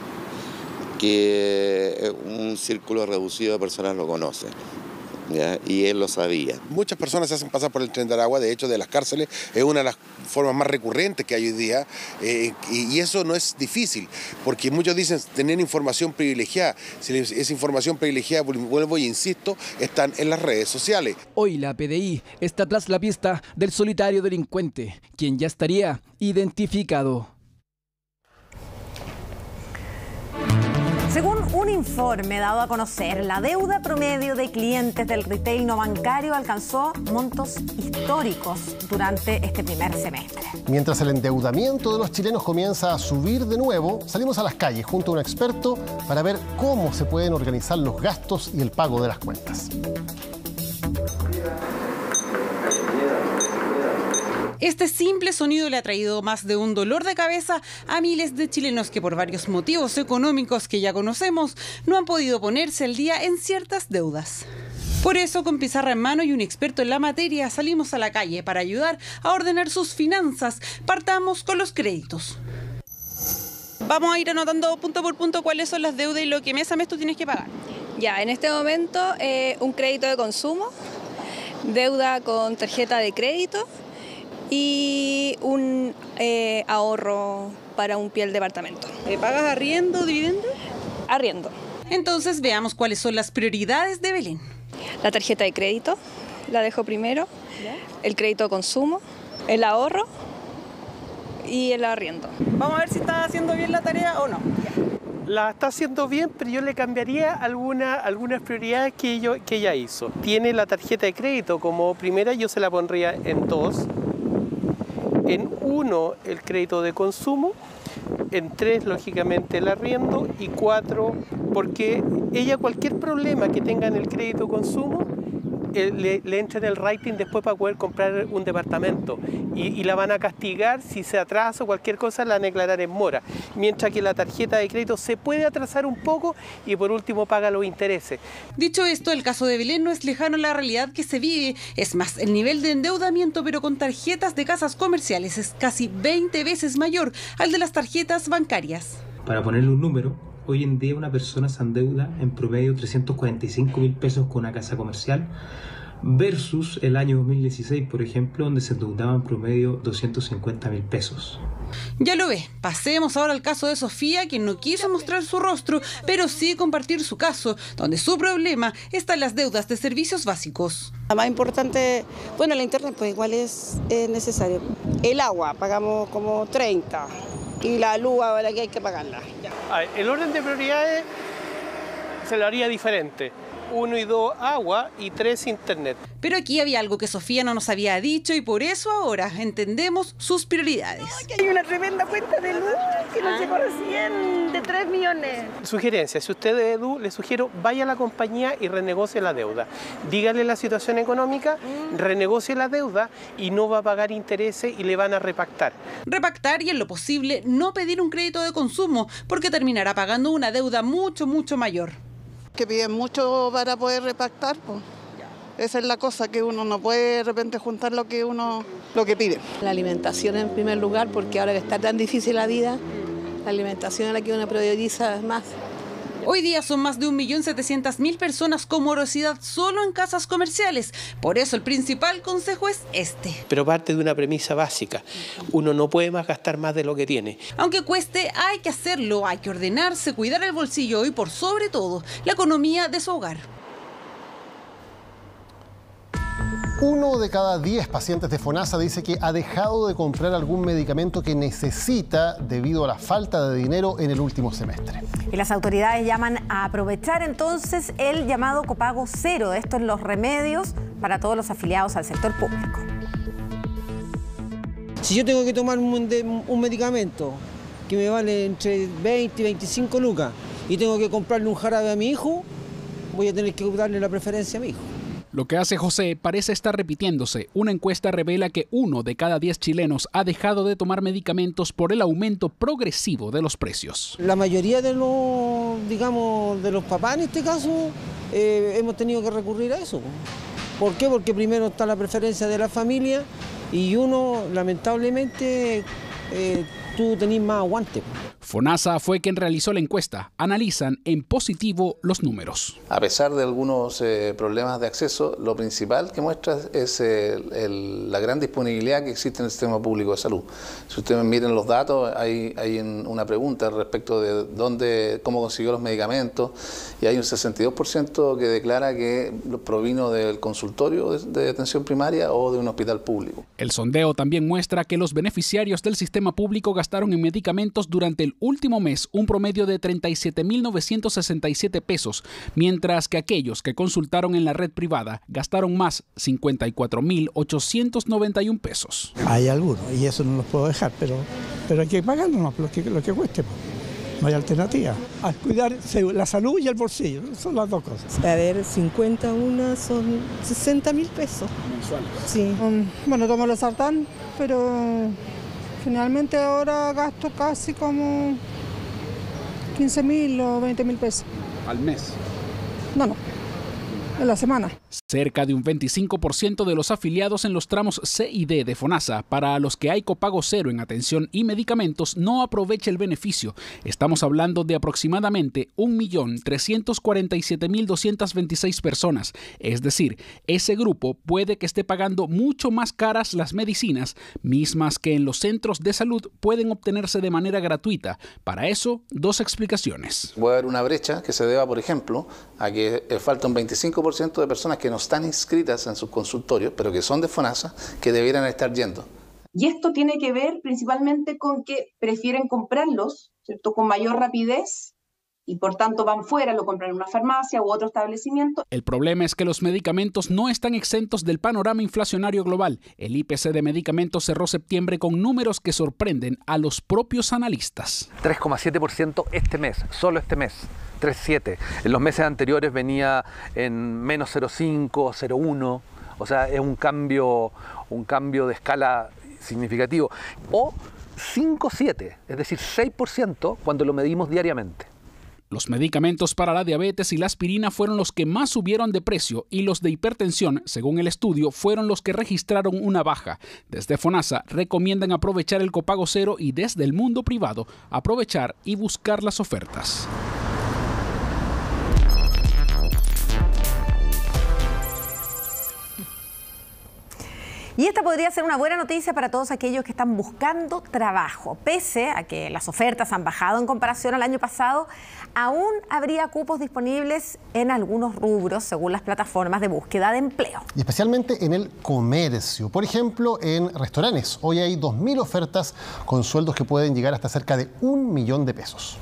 que un círculo reducido de personas lo conoce. ¿Ya? Y él lo sabía. Muchas personas se hacen pasar por el Tren de Aragua, de hecho de las cárceles es una de las formas más recurrentes que hay hoy día eh, y, y eso no es difícil, porque muchos dicen tener información privilegiada. Si esa información privilegiada, vuelvo y insisto, están en las redes sociales. Hoy la P D I está tras la pista del solitario delincuente, quien ya estaría identificado. Según un informe dado a conocer, la deuda promedio de clientes del retail no bancario alcanzó montos históricos durante este primer semestre. Mientras el endeudamiento de los chilenos comienza a subir de nuevo, salimos a las calles junto a un experto para ver cómo se pueden organizar los gastos y el pago de las cuentas. Este simple sonido le ha traído más de un dolor de cabeza a miles de chilenos que por varios motivos económicos que ya conocemos no han podido ponerse al día en ciertas deudas. Por eso, con pizarra en mano y un experto en la materia, salimos a la calle para ayudar a ordenar sus finanzas. Partamos con los créditos. Vamos a ir anotando punto por punto cuáles son las deudas y lo que mes a mes tú tienes que pagar. Ya, en este momento eh, un crédito de consumo, deuda con tarjeta de crédito y un eh, ahorro para un pie al departamento. ¿Pagas arriendo o dividendo? Arriendo. Entonces veamos cuáles son las prioridades de Belén. La tarjeta de crédito, la dejo primero, el crédito de consumo, el ahorro y el arriendo. Vamos a ver si está haciendo bien la tarea o no. La está haciendo bien, pero yo le cambiaría alguna, algunas prioridades que, yo, que ella hizo. Tiene la tarjeta de crédito como primera, yo se la pondría en dos. En uno, el crédito de consumo. En tres, lógicamente, el arriendo. Y cuatro, porque ella cualquier problema que tenga en el crédito de consumo, eh, le, le entra en el rating después para poder comprar un departamento. Y, y la van a castigar si se atrasa o cualquier cosa, la van a declarar en mora. Mientras que la tarjeta de crédito se puede atrasar un poco y por último paga los intereses. Dicho esto, el caso de Belén no es lejano a la realidad que se vive. Es más, el nivel de endeudamiento, pero con tarjetas de casas comerciales, es casi veinte veces mayor al de las tarjetas bancarias. Para ponerle un número, hoy en día una persona se endeuda en promedio trescientos cuarenta y cinco mil pesos con una casa comercial, versus el año dos mil dieciséis, por ejemplo, donde se endeudaban en promedio doscientos cincuenta mil pesos. Ya lo ve, pasemos ahora al caso de Sofía, quien no quiso mostrar su rostro, pero sí compartir su caso, donde su problema está en las deudas de servicios básicos. La más importante, bueno, la internet pues igual es, es necesario. El agua, pagamos como treinta, y la luz ahora que hay que pagarla. El orden de prioridades se lo haría diferente. Uno y dos, agua, y tres, internet. Pero aquí había algo que Sofía no nos había dicho y por eso ahora entendemos sus prioridades. Ay, hay una tremenda cuenta de luz que nos llegó recién de tres millones. Sugerencia, si usted es Edu, le sugiero vaya a la compañía y renegocie la deuda. Dígale la situación económica, mm. renegocie la deuda y no va a pagar intereses y le van a repactar. Repactar y en lo posible no pedir un crédito de consumo porque terminará pagando una deuda mucho, mucho mayor. Que piden mucho para poder repactar, pues. Esa es la cosa, que uno no puede de repente juntar lo que uno lo que pide. La alimentación en primer lugar, porque ahora que está tan difícil la vida, la alimentación es la que uno prioriza más. Hoy día son más de un millón setecientas mil personas con morosidad solo en casas comerciales. Por eso el principal consejo es este. Pero parte de una premisa básica. Uno no puede más gastar más de lo que tiene. Aunque cueste, hay que hacerlo. Hay que ordenarse, cuidar el bolsillo y, por sobre todo, la economía de su hogar. Uno de cada diez pacientes de FONASA dice que ha dejado de comprar algún medicamento que necesita debido a la falta de dinero en el último semestre. Y las autoridades llaman a aprovechar entonces el llamado copago cero. Esto es los remedios para todos los afiliados al sector público. Si yo tengo que tomar un, un medicamento que me vale entre veinte y veinticinco lucas y tengo que comprarle un jarabe a mi hijo, voy a tener que darle la preferencia a mi hijo. Lo que hace José parece estar repitiéndose. Una encuesta revela que uno de cada diez chilenos ha dejado de tomar medicamentos por el aumento progresivo de los precios. La mayoría de los, digamos, de los papás en este caso, eh, hemos tenido que recurrir a eso. ¿Por qué? Porque primero está la preferencia de la familia y uno, lamentablemente, eh, tú tenés más aguante. FONASA fue quien realizó la encuesta. Analizan en positivo los números. A pesar de algunos eh, problemas de acceso, lo principal que muestra es el, el, la gran disponibilidad que existe en el sistema público de salud. Si ustedes miren los datos, hay, hay una pregunta respecto de dónde, cómo consiguió los medicamentos, y hay un sesenta y dos por ciento que declara que provino del consultorio de, de atención primaria o de un hospital público. El sondeo también muestra que los beneficiarios del sistema público gastaron en medicamentos durante el último mes un promedio de treinta y siete mil novecientos sesenta y siete pesos, mientras que aquellos que consultaron en la red privada gastaron más, cincuenta y cuatro mil ochocientos noventa y un pesos. Hay algunos, y eso no los puedo dejar, pero, pero hay que pagarnos lo que, lo que cueste. no hay alternativa. Al cuidar la salud y el bolsillo, son las dos cosas. A ver, cincuenta una son sesenta mil pesos. ¿Mensuales? Sí. Um, bueno, tomo la sartán, pero generalmente ahora gasto casi como quince mil o veinte mil pesos. ¿Al mes? No, no. En la semana. Cerca de un veinticinco por ciento de los afiliados en los tramos C y D de FONASA, para los que hay copago cero en atención y medicamentos, no aprovecha el beneficio. Estamos hablando de aproximadamente un millón trescientos cuarenta y siete mil doscientas veintiséis personas. Es decir, ese grupo puede que esté pagando mucho más caras las medicinas, mismas que en los centros de salud pueden obtenerse de manera gratuita. Para eso, dos explicaciones. Puede haber una brecha que se deba, por ejemplo, a que falta un veinticinco por ciento de personas que no están inscritas en sus consultorios, pero que son de FONASA, que debieran estar yendo. Y esto tiene que ver principalmente con que prefieren comprarlos, ¿cierto?, con mayor rapidez y por tanto van fuera, lo compran en una farmacia u otro establecimiento. El problema es que los medicamentos no están exentos del panorama inflacionario global. El I P C de medicamentos cerró septiembre con números que sorprenden a los propios analistas. tres coma siete por ciento este mes, solo este mes. tres coma siete. En los meses anteriores venía en menos cero coma cinco, cero coma uno, o sea, es un cambio, un cambio de escala significativo. O cinco coma siete, es decir, seis por ciento cuando lo medimos diariamente. Los medicamentos para la diabetes y la aspirina fueron los que más subieron de precio y los de hipertensión, según el estudio, fueron los que registraron una baja. Desde FONASA recomiendan aprovechar el copago cero y desde el mundo privado aprovechar y buscar las ofertas. Y esta podría ser una buena noticia para todos aquellos que están buscando trabajo. Pese a que las ofertas han bajado en comparación al año pasado, aún habría cupos disponibles en algunos rubros, según las plataformas de búsqueda de empleo. Y especialmente en el comercio. Por ejemplo, en restaurantes. Hoy hay dos mil ofertas con sueldos que pueden llegar hasta cerca de un millón de pesos.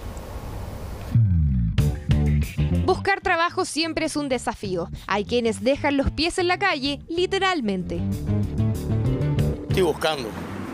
Buscar trabajo siempre es un desafío. Hay quienes dejan los pies en la calle, literalmente. Estoy buscando,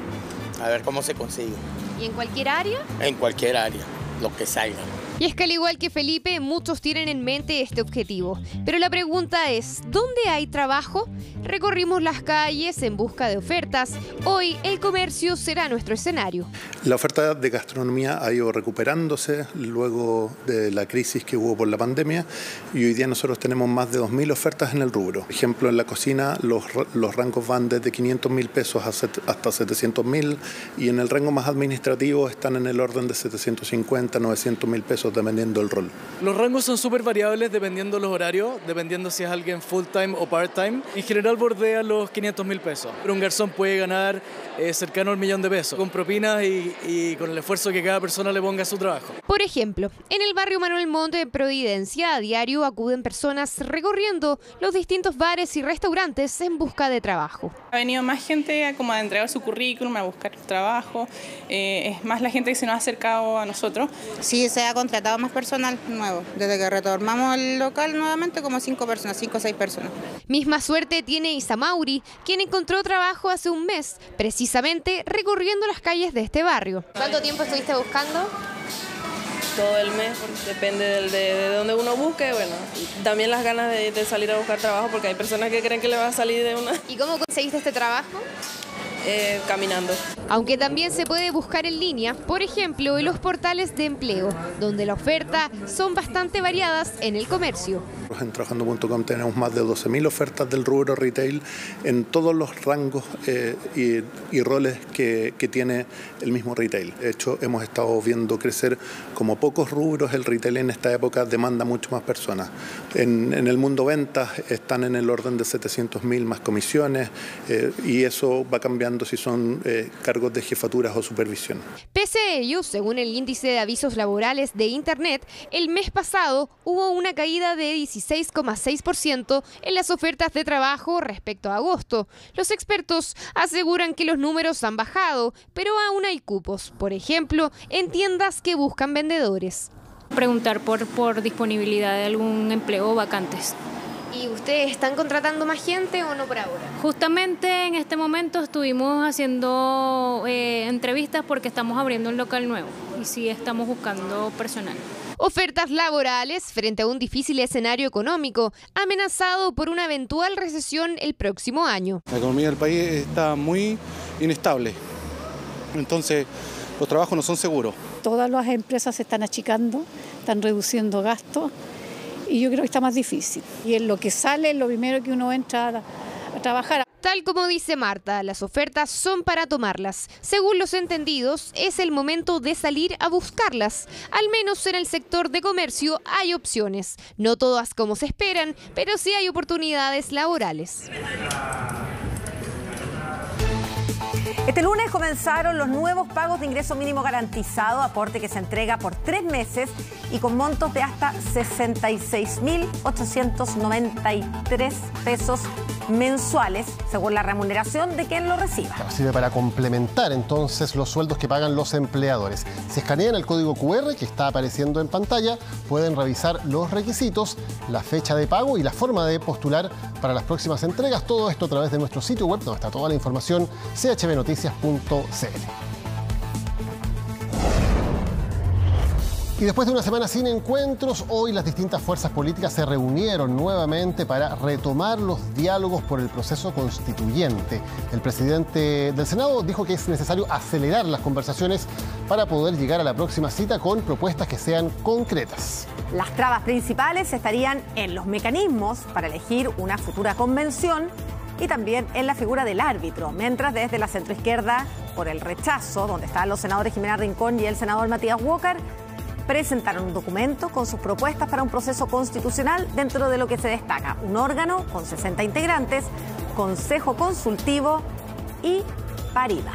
a ver cómo se consigue. ¿Y en cualquier área? En cualquier área, lo que salga. Y es que al igual que Felipe, muchos tienen en mente este objetivo. Pero la pregunta es, ¿dónde hay trabajo? Recorrimos las calles en busca de ofertas. Hoy el comercio será nuestro escenario. La oferta de gastronomía ha ido recuperándose luego de la crisis que hubo por la pandemia y hoy día nosotros tenemos más de dos mil ofertas en el rubro. Por ejemplo, en la cocina los, los rangos van desde quinientos mil pesos hasta setecientos mil y en el rango más administrativo están en el orden de setecientos cincuenta, novecientos mil pesos dependiendo del rol. Los rangos son súper variables dependiendo los horarios, dependiendo si es alguien full time o part time. En general bordea los quinientos mil pesos, pero un garzón puede ganar eh, cercano al millón de pesos, con propinas y, y con el esfuerzo que cada persona le ponga a su trabajo. Por ejemplo, en el barrio Manuel Montt de Providencia, a diario acuden personas recorriendo los distintos bares y restaurantes en busca de trabajo. Ha venido más gente a, como a entregar su currículum, a buscar trabajo, eh, es más la gente que se nos ha acercado a nosotros. Sí, se ha contratado más personal nuevo, desde que retomamos el local nuevamente como cinco personas, cinco o seis personas. Misma suerte tiene Isa Mauri, quien encontró trabajo hace un mes, precisamente recorriendo las calles de este barrio. ¿Cuánto tiempo estuviste buscando? Todo el mes, depende del, de, de donde uno busque, bueno, también las ganas de, de salir a buscar trabajo, porque hay personas que creen que le va a salir de una... ¿Y cómo conseguiste este trabajo? Eh, caminando. Aunque también se puede buscar en línea, por ejemplo, en los portales de empleo, donde la oferta son bastante variadas en el comercio. En trabajando punto com tenemos más de doce mil ofertas del rubro retail en todos los rangos eh, y, y roles que, que tiene el mismo retail. De hecho, hemos estado viendo crecer como pocos rubros. El retail en esta época demanda mucho más personas. En, en el mundo ventas están en el orden de setecientos mil más comisiones eh, y eso va cambiando si son eh, cargos de jefaturas o supervisión. Pese a ello, según el índice de avisos laborales de Internet, el mes pasado hubo una caída de dieciséis coma seis por ciento en las ofertas de trabajo respecto a agosto. Los expertos aseguran que los números han bajado, pero aún hay cupos, por ejemplo, en tiendas que buscan vendedores. Preguntar por, por disponibilidad de algún empleo o vacantes. ¿Y ustedes están contratando más gente o no por ahora? Justamente en este momento estuvimos haciendo eh, entrevistas porque estamos abriendo un local nuevo. y sí estamos buscando personal. Ofertas laborales frente a un difícil escenario económico, amenazado por una eventual recesión el próximo año. La economía del país está muy inestable, entonces los trabajos no son seguros. Todas las empresas se están achicando, están reduciendo gastos y yo creo que está más difícil. Y en lo que sale, lo primero que uno entra a, a trabajar. Tal como dice Marta, las ofertas son para tomarlas. Según los entendidos, es el momento de salir a buscarlas. Al menos en el sector de comercio hay opciones. No todas como se esperan, pero sí hay oportunidades laborales. Este lunes comenzaron los nuevos pagos de ingreso mínimo garantizado, aporte que se entrega por tres meses y con montos de hasta sesenta y seis mil ochocientos noventa y tres pesos mensuales, según la remuneración de quien lo reciba. Sirve para complementar entonces los sueldos que pagan los empleadores. Si escanean el código cu erre que está apareciendo en pantalla, pueden revisar los requisitos, la fecha de pago y la forma de postular para las próximas entregas. Todo esto a través de nuestro sitio web, donde está toda la información, c h b noticias punto c l. Y después de una semana sin encuentros, hoy las distintas fuerzas políticas se reunieron nuevamente para retomar los diálogos por el proceso constituyente. El presidente del Senado dijo que es necesario acelerar las conversaciones para poder llegar a la próxima cita con propuestas que sean concretas. Las trabas principales estarían en los mecanismos para elegir una futura convención y también en la figura del árbitro, mientras desde la centroizquierda, por el rechazo, donde estaban los senadores Jimena Rincón y el senador Matías Walker, presentaron un documento con sus propuestas para un proceso constitucional, dentro de lo que se destaca un órgano con sesenta integrantes, consejo consultivo y paridad.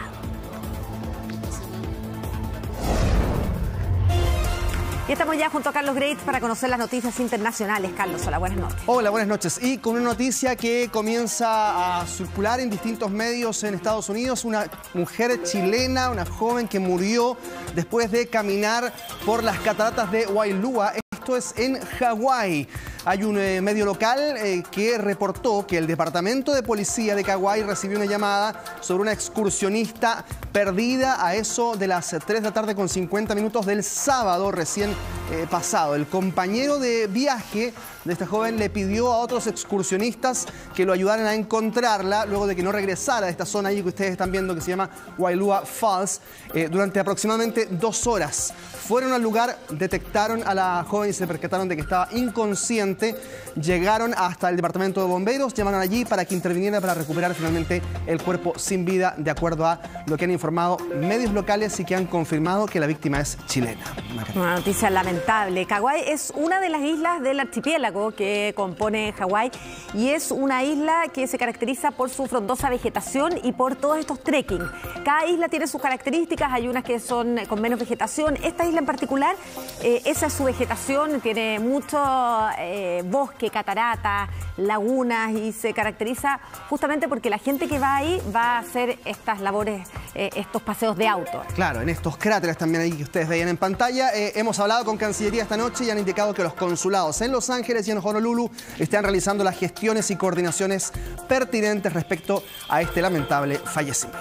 Y estamos ya junto a Carlos Greitz para conocer las noticias internacionales. Carlos, hola, buenas noches. Hola, buenas noches. Y con una noticia que comienza a circular en distintos medios en Estados Unidos. Una mujer chilena, una joven que murió después de caminar por las cataratas de Waialua. Esto es en Hawái. Hay un eh, medio local eh, que reportó que el Departamento de Policía de Kauai recibió una llamada sobre una excursionista perdida a eso de las tres de la tarde con cincuenta minutos del sábado recién eh, pasado. El compañero de viaje de esta joven le pidió a otros excursionistas que lo ayudaran a encontrarla luego de que no regresara a esta zona ahí que ustedes están viendo que se llama Waialua Falls eh, durante aproximadamente dos horas. Fueron al lugar, detectaron a la joven y se percataron de que estaba inconsciente. Llegaron hasta el departamento de bomberos, llamaron allí para que interviniera para recuperar finalmente el cuerpo sin vida, de acuerdo a lo que han informado medios locales y que han confirmado que la víctima es chilena. Una noticia lamentable. Kauai es una de las islas del archipiélago que compone Hawái y es una isla que se caracteriza por su frondosa vegetación y por todos estos trekking. Cada isla tiene sus características, hay unas que son con menos vegetación. Esta isla en particular, eh, esa es su vegetación, tiene mucho eh, bosque, cataratas, lagunas y se caracteriza justamente porque la gente que va ahí va a hacer estas labores, eh, estos paseos de auto. Claro, en estos cráteres también ahí que ustedes veían en pantalla. Eh, hemos hablado con Cancillería esta noche y han indicado que los consulados en Los Ángeles y en Honolulu están realizando las gestiones y coordinaciones pertinentes respecto a este lamentable fallecimiento.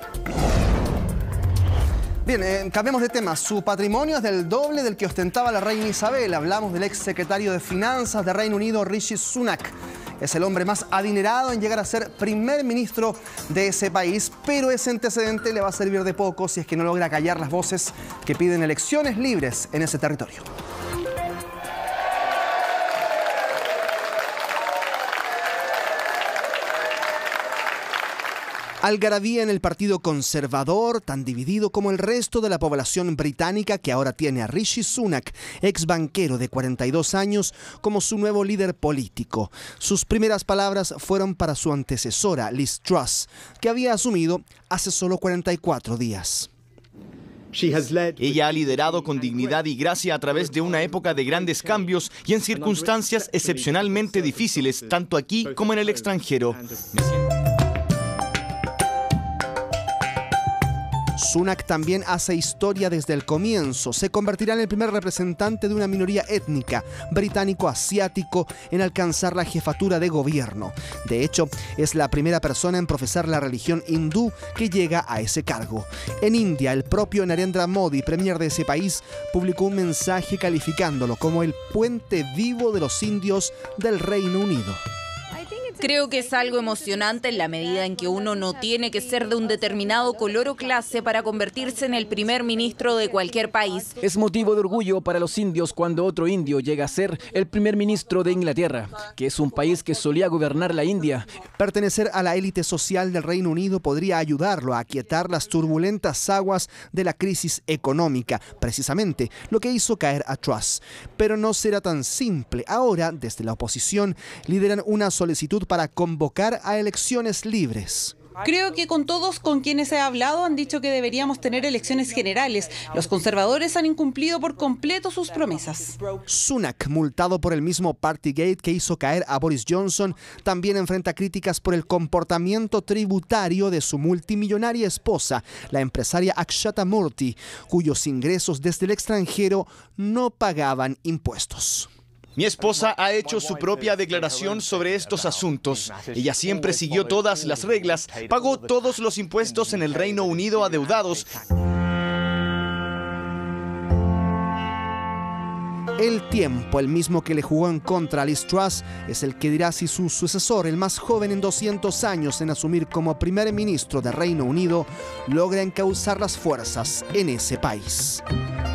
Bien, eh, cambiemos de tema. Su patrimonio es del doble del que ostentaba la reina Isabel. Hablamos del ex secretario de Finanzas de Reino Unido, Rishi Sunak. Es el hombre más adinerado en llegar a ser primer ministro de ese país, pero ese antecedente le va a servir de poco si es que no logra callar las voces que piden elecciones libres en ese territorio. Algarabía en el Partido Conservador, tan dividido como el resto de la población británica que ahora tiene a Rishi Sunak, ex banquero de cuarenta y dos años, como su nuevo líder político. Sus primeras palabras fueron para su antecesora, Liz Truss, que había asumido hace solo cuarenta y cuatro días. Ella ha liderado con dignidad y gracia a través de una época de grandes cambios y en circunstancias excepcionalmente difíciles, tanto aquí como en el extranjero. Sunak también hace historia desde el comienzo. Se convertirá en el primer representante de una minoría étnica británico-asiático en alcanzar la jefatura de gobierno. De hecho, es la primera persona en profesar la religión hindú que llega a ese cargo. En India, el propio Narendra Modi, premier de ese país, publicó un mensaje calificándolo como el puente vivo de los indios del Reino Unido. Creo que es algo emocionante en la medida en que uno no tiene que ser de un determinado color o clase para convertirse en el primer ministro de cualquier país. Es motivo de orgullo para los indios cuando otro indio llega a ser el primer ministro de Inglaterra, que es un país que solía gobernar la India. Pertenecer a la élite social del Reino Unido podría ayudarlo a aquietar las turbulentas aguas de la crisis económica, precisamente lo que hizo caer a Truss. Pero no será tan simple. Ahora, desde la oposición, lideran una solicitud para convocar a elecciones libres. Creo que con todos con quienes he hablado han dicho que deberíamos tener elecciones generales. Los conservadores han incumplido por completo sus promesas. Sunak, multado por el mismo Partygate que hizo caer a Boris Johnson, también enfrenta críticas por el comportamiento tributario de su multimillonaria esposa, la empresaria Akshata Murthy, cuyos ingresos desde el extranjero no pagaban impuestos. Mi esposa ha hecho su propia declaración sobre estos asuntos. Ella siempre siguió todas las reglas, pagó todos los impuestos en el Reino Unido adeudados. El tiempo, el mismo que le jugó en contra a Liz Truss, es el que dirá si su sucesor, el más joven en doscientos años en asumir como primer ministro de Reino Unido, logra encauzar las fuerzas en ese país.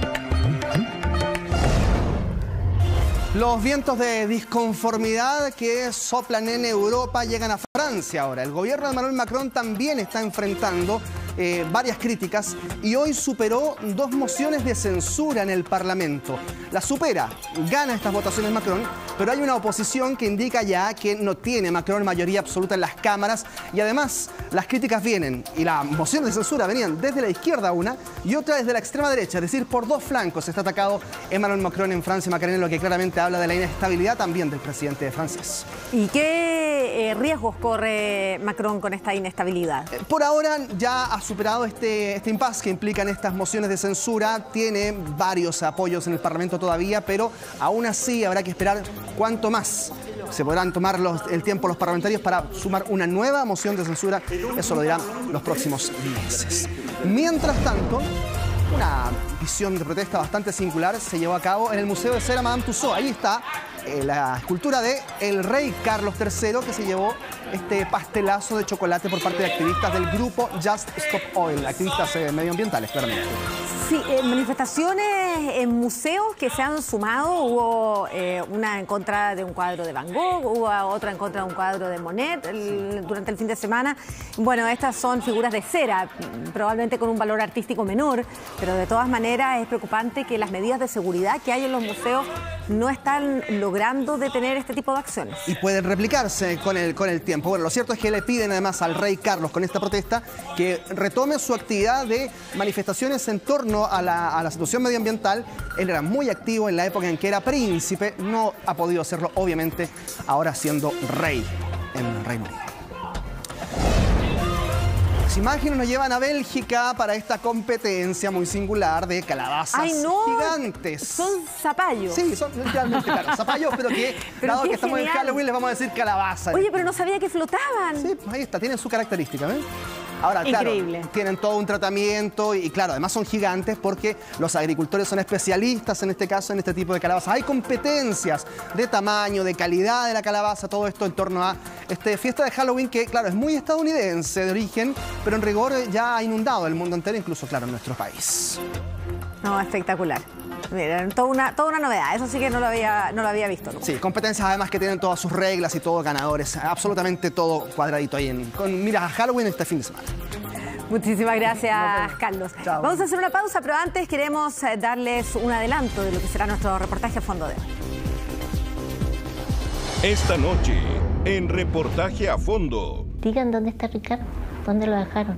Los vientos de disconformidad que soplan en Europa llegan a Francia ahora. El gobierno de Emmanuel Macron también está enfrentando eh, varias críticas y hoy superó dos mociones de censura en el Parlamento. La supera, gana estas votaciones Macron, pero hay una oposición que indica ya que no tiene Macron mayoría absoluta en las cámaras y además las críticas vienen y las mociones de censura venían desde la izquierda una y otra desde la extrema derecha, es decir, por dos flancos está atacado Emmanuel Macron en Francia, Macarena, lo que claramente habla de la inestabilidad también del presidente francés. ¿Y qué eh, riesgos corre Macron con esta inestabilidad? Por ahora ya ha superado este, este impasse que implican estas mociones de censura. Tiene varios apoyos en el Parlamento todavía, pero aún así habrá que esperar cuánto más se podrán tomar los, el tiempo los parlamentarios para sumar una nueva moción de censura. Eso lo dirán los próximos meses. Mientras tanto, una visión de protesta bastante singular se llevó a cabo en el Museo de Cera Madame Tussauds. Ahí está eh, la escultura de el rey Carlos tercero que se llevó este pastelazo de chocolate por parte de activistas del grupo Just Stop Oil, activistas eh, medioambientales, claramente. Sí, eh, manifestaciones en museos que se han sumado. Hubo eh, una en contra de un cuadro de Van Gogh, hubo otra en contra de un cuadro de Monet el, durante el fin de semana. Bueno, estas son figuras de cera, probablemente con un valor artístico menor, pero de todas maneras es preocupante que las medidas de seguridad que hay en los museos no están logrando detener este tipo de acciones. Y pueden replicarse con el, con el tiempo. Bueno, lo cierto es que le piden además al rey Carlos con esta protesta que retome su actividad de manifestaciones en torno a la, a la situación medioambiental. Él era muy activo en la época en que era príncipe, no ha podido hacerlo obviamente ahora siendo rey en el Reino Unido. Las imágenes nos llevan a Bélgica para esta competencia muy singular de calabazas Ay, no, gigantes. Son zapallos. Sí, son literalmente claro, zapallos, pero que pero dado que estamos genial. en Halloween les vamos a decir calabaza. Oye, pero no sabía que flotaban. Sí, ahí está, tienen su característica, ¿ven? Ahora, Increíble. claro, tienen todo un tratamiento y claro, además son gigantes porque los agricultores son especialistas en este caso en este tipo de calabazas. Hay competencias de tamaño, de calidad de la calabaza, todo esto en torno a esta fiesta de Halloween que, claro, es muy estadounidense de origen, pero en rigor ya ha inundado el mundo entero, incluso, claro, en nuestro país. No, espectacular. Miren, toda una, toda una novedad, eso sí que no lo había, no lo había visto nunca. Sí, competencias además que tienen todas sus reglas y todos ganadores, absolutamente todo cuadradito ahí en, con miras a Halloween este fin de semana. Muchísimas gracias, Carlos. Chao. Vamos a hacer una pausa, pero antes queremos darles un adelanto de lo que será nuestro reportaje a fondo de hoy. Esta noche, en Reportaje a Fondo. Digan dónde está Ricardo, dónde lo dejaron.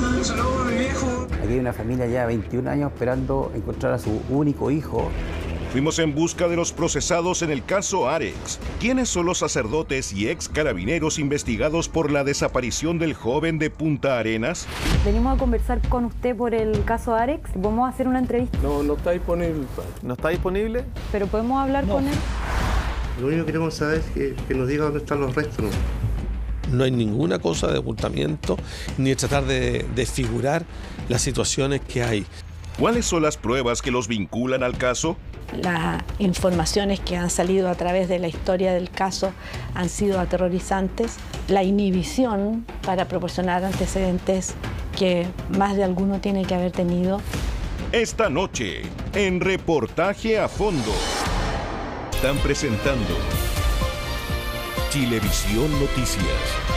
Aquí hay una familia ya de veintiún años esperando encontrar a su único hijo Fuimos en busca de los procesados en el caso Arex. ¿Quiénes son los sacerdotes y ex carabineros investigados por la desaparición del joven de Punta Arenas? Venimos a conversar con usted por el caso Arex. ¿Vamos a hacer una entrevista? No, no está disponible. ¿No está disponible? ¿Pero podemos hablar no. con él? Lo único que queremos saber es que, que nos diga dónde están los restos. ¿no? No hay ninguna cosa de ocultamiento ni de tratar de desfigurar las situaciones que hay. ¿Cuáles son las pruebas que los vinculan al caso? Las informaciones que han salido a través de la historia del caso han sido aterrorizantes. La inhibición para proporcionar antecedentes que más de alguno tiene que haber tenido. Esta noche, en Reportaje a Fondo, están presentando Chilevisión Noticias.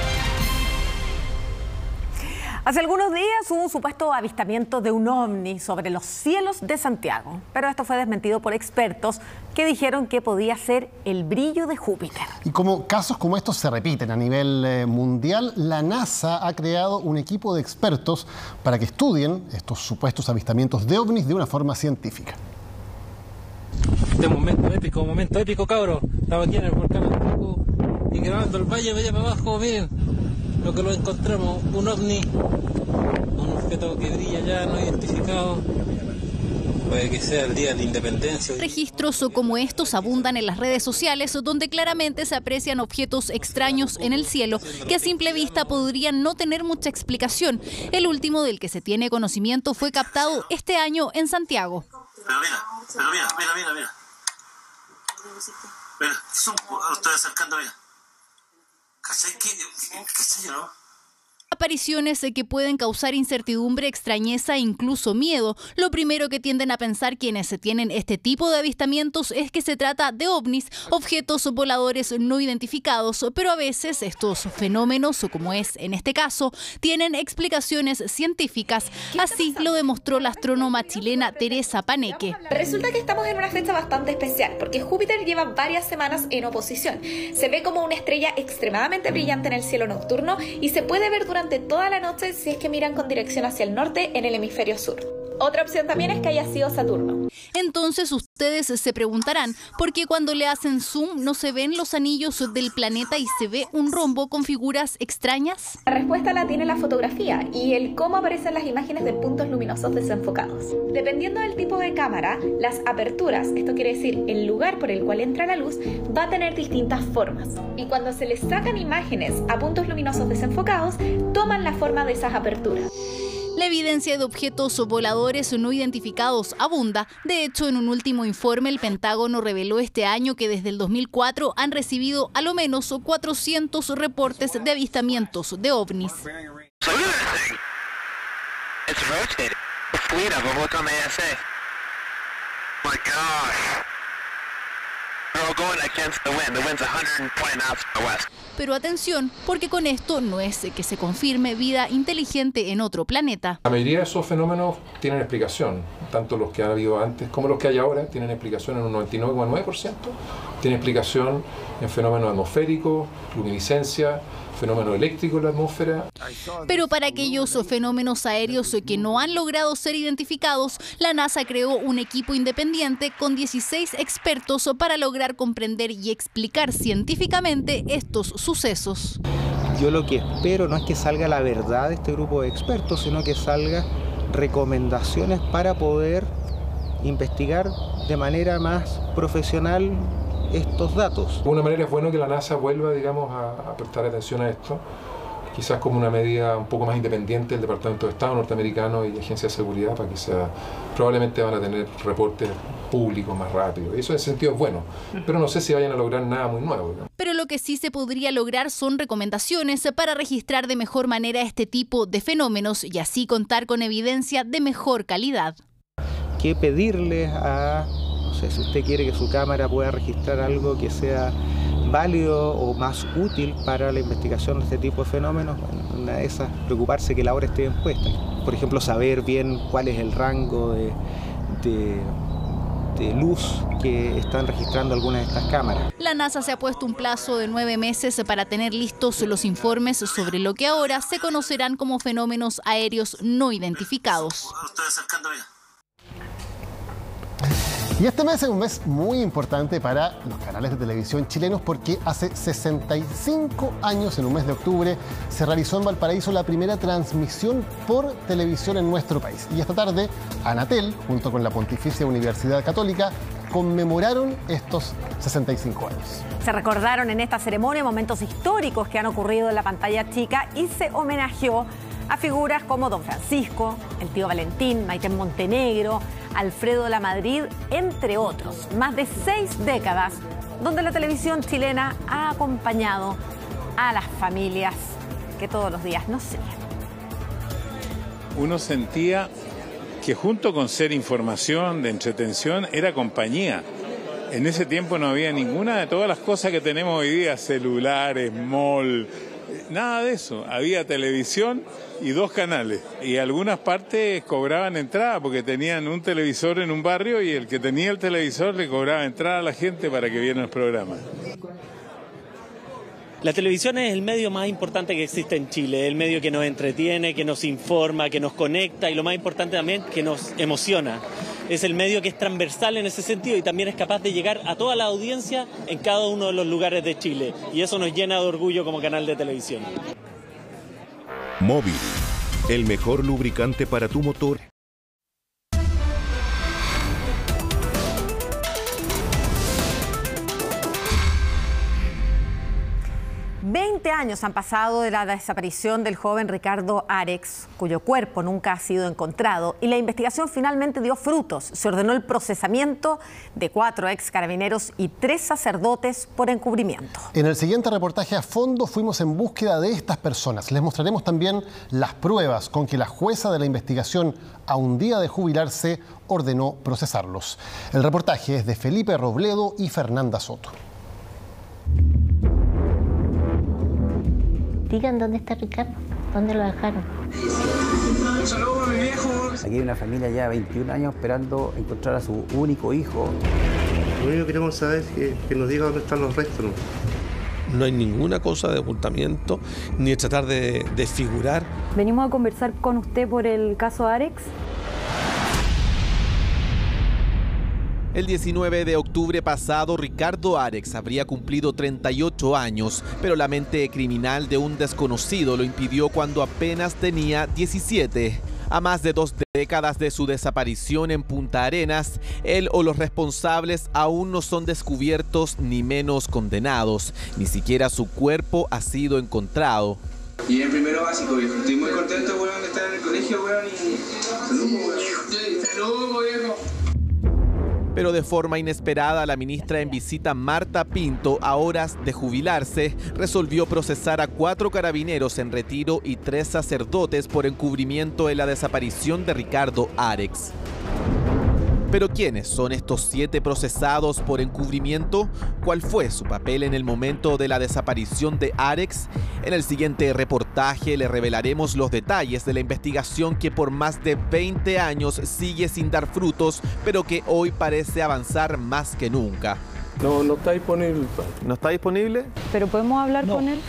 Hace algunos días hubo un supuesto avistamiento de un ovni sobre los cielos de Santiago, pero esto fue desmentido por expertos que dijeron que podía ser el brillo de Júpiter. Y como casos como estos se repiten a nivel eh, mundial, la NASA ha creado un equipo de expertos para que estudien estos supuestos avistamientos de ovnis de una forma científica. Este momento épico, momento épico, cabros. Estamos aquí en el volcán Antiguo y grabando el valle de allá para abajo, miren. Lo que lo encontramos, un ovni, un objeto que brilla ya no identificado, puede que sea el día de la independencia. Registros como estos abundan en las redes sociales, donde claramente se aprecian objetos extraños en el cielo que a simple vista podrían no tener mucha explicación. El último del que se tiene conocimiento fue captado este año en Santiago. Pero mira, pero mira, mira, mira, mira. Mira, lo estoy acercando, mira. Apariciones que pueden causar incertidumbre, extrañeza e incluso miedo. Lo primero que tienden a pensar quienes tienen este tipo de avistamientos es que se trata de ovnis, objetos voladores no identificados, pero a veces estos fenómenos, como es en este caso, tienen explicaciones científicas. Así lo demostró la astrónoma chilena Teresa Paneque. Resulta que estamos en una fecha bastante especial, porque Júpiter lleva varias semanas en oposición. Se ve como una estrella extremadamente brillante en el cielo nocturno y se puede ver durante durante toda la noche si es que miran con dirección hacia el norte en el hemisferio sur. Otra opción también es que haya sido Saturno. Entonces ustedes se preguntarán por qué cuando le hacen zoom no se ven los anillos del planeta y se ve un rombo con figuras extrañas. La respuesta la tiene la fotografía y el cómo aparecen las imágenes de puntos luminosos desenfocados. Dependiendo del tipo de cámara, las aperturas, esto quiere decir el lugar por el cual entra la luz, va a tener distintas formas. Y cuando se les sacan imágenes a puntos luminosos desenfocados, toman la forma de esas aperturas. La evidencia de objetos voladores no identificados abunda. De hecho, en un último informe, el Pentágono reveló este año que desde el dos mil cuatro han recibido a lo menos cuatrocientos reportes de avistamientos de ovnis. Pero atención, porque con esto no es que se confirme vida inteligente en otro planeta. La mayoría de esos fenómenos tienen explicación, tanto los que han habido antes como los que hay ahora tienen explicación en un noventa y nueve coma nueve por ciento, tienen explicación en fenómenos atmosféricos, luminiscencia, fenómenos eléctricos en la atmósfera. Pero para aquellos fenómenos aéreos que no han logrado ser identificados, la NASA creó un equipo independiente con dieciséis expertos para lograr comprender y explicar científicamente estos sucesos. Yo lo que espero no es que salga la verdad de este grupo de expertos, sino que salga recomendaciones para poder investigar de manera más profesional estos datos. De alguna manera es bueno que la NASA vuelva, digamos, a, a prestar atención a esto, quizás como una medida un poco más independiente del Departamento de Estado norteamericano y Agencia de Seguridad, para que sea, probablemente van a tener reportes públicos más rápidos. Eso en ese sentido es bueno, pero no sé si vayan a lograr nada muy nuevo, ¿no? Pero lo que sí se podría lograr son recomendaciones para registrar de mejor manera este tipo de fenómenos y así contar con evidencia de mejor calidad. ¿Qué pedirles a... No sé, si usted quiere que su cámara pueda registrar algo que sea válido o más útil para la investigación de este tipo de fenómenos, bueno, una de esas, preocuparse que la hora esté bien puesta. Por ejemplo, saber bien cuál es el rango de, de, de luz que están registrando algunas de estas cámaras. La NASA se ha puesto un plazo de nueve meses para tener listos los informes sobre lo que ahora se conocerán como fenómenos aéreos no identificados. Lo estoy acercando, mira. Y este mes es un mes muy importante para los canales de televisión chilenos porque hace sesenta y cinco años, en un mes de octubre, se realizó en Valparaíso la primera transmisión por televisión en nuestro país. Y esta tarde, Anatel, junto con la Pontificia Universidad Católica, conmemoraron estos sesenta y cinco años. Se recordaron en esta ceremonia momentos históricos que han ocurrido en la pantalla chica y se homenajeó a figuras como Don Francisco, el tío Valentín, Maiten Montenegro, Alfredo Lamadrid, entre otros. Más de seis décadas donde la televisión chilena ha acompañado a las familias que todos los días nos siguen. Uno sentía que junto con ser información, de entretención, era compañía. En ese tiempo no había ninguna de todas las cosas que tenemos hoy día, celulares, mall, nada de eso. Había televisión y dos canales. Y algunas partes cobraban entrada porque tenían un televisor en un barrio y el que tenía el televisor le cobraba entrada a la gente para que viera el programa. La televisión es el medio más importante que existe en Chile, el medio que nos entretiene, que nos informa, que nos conecta y lo más importante también, que nos emociona. Es el medio que es transversal en ese sentido y también es capaz de llegar a toda la audiencia en cada uno de los lugares de Chile. Y eso nos llena de orgullo como canal de televisión. Móvil, el mejor lubricante para tu motor. veinte años han pasado de la desaparición del joven Ricardo Arex, cuyo cuerpo nunca ha sido encontrado, y la investigación finalmente dio frutos. Se ordenó el procesamiento de cuatro ex carabineros y tres sacerdotes por encubrimiento. En el siguiente reportaje a fondo fuimos en búsqueda de estas personas. Les mostraremos también las pruebas con que la jueza de la investigación, a un día de jubilarse, ordenó procesarlos. El reportaje es de Felipe Robledo y Fernanda Soto. Digan dónde está Ricardo, dónde lo dejaron. Un saludo a mi viejo. Aquí hay una familia ya de veintiún años esperando encontrar a su único hijo. Lo único que queremos saber es que, que nos diga dónde están los restos, ¿no? No hay ninguna cosa de ocultamiento ni de tratar de, de figurar. Venimos a conversar con usted por el caso Arex. El diecinueve de octubre pasado, Ricardo Arex habría cumplido treinta y ocho años, pero la mente criminal de un desconocido lo impidió cuando apenas tenía diecisiete. A más de dos décadas de su desaparición en Punta Arenas, él o los responsables aún no son descubiertos ni menos condenados. Ni siquiera su cuerpo ha sido encontrado. Y en primero básico, viejo. Estoy muy contento, weón, de estar en el colegio, weón, y... Saludos, weón. Saludos, viejo. Pero de forma inesperada, la ministra en visita Marta Pinto, a horas de jubilarse, resolvió procesar a cuatro carabineros en retiro y tres sacerdotes por encubrimiento en la desaparición de Ricardo Arex. ¿Pero quiénes son estos siete procesados por encubrimiento? ¿Cuál fue su papel en el momento de la desaparición de Arex? En el siguiente reportaje le revelaremos los detalles de la investigación que por más de veinte años sigue sin dar frutos, pero que hoy parece avanzar más que nunca. No, no está disponible. ¿No está disponible? ¿Pero podemos hablar no. con él?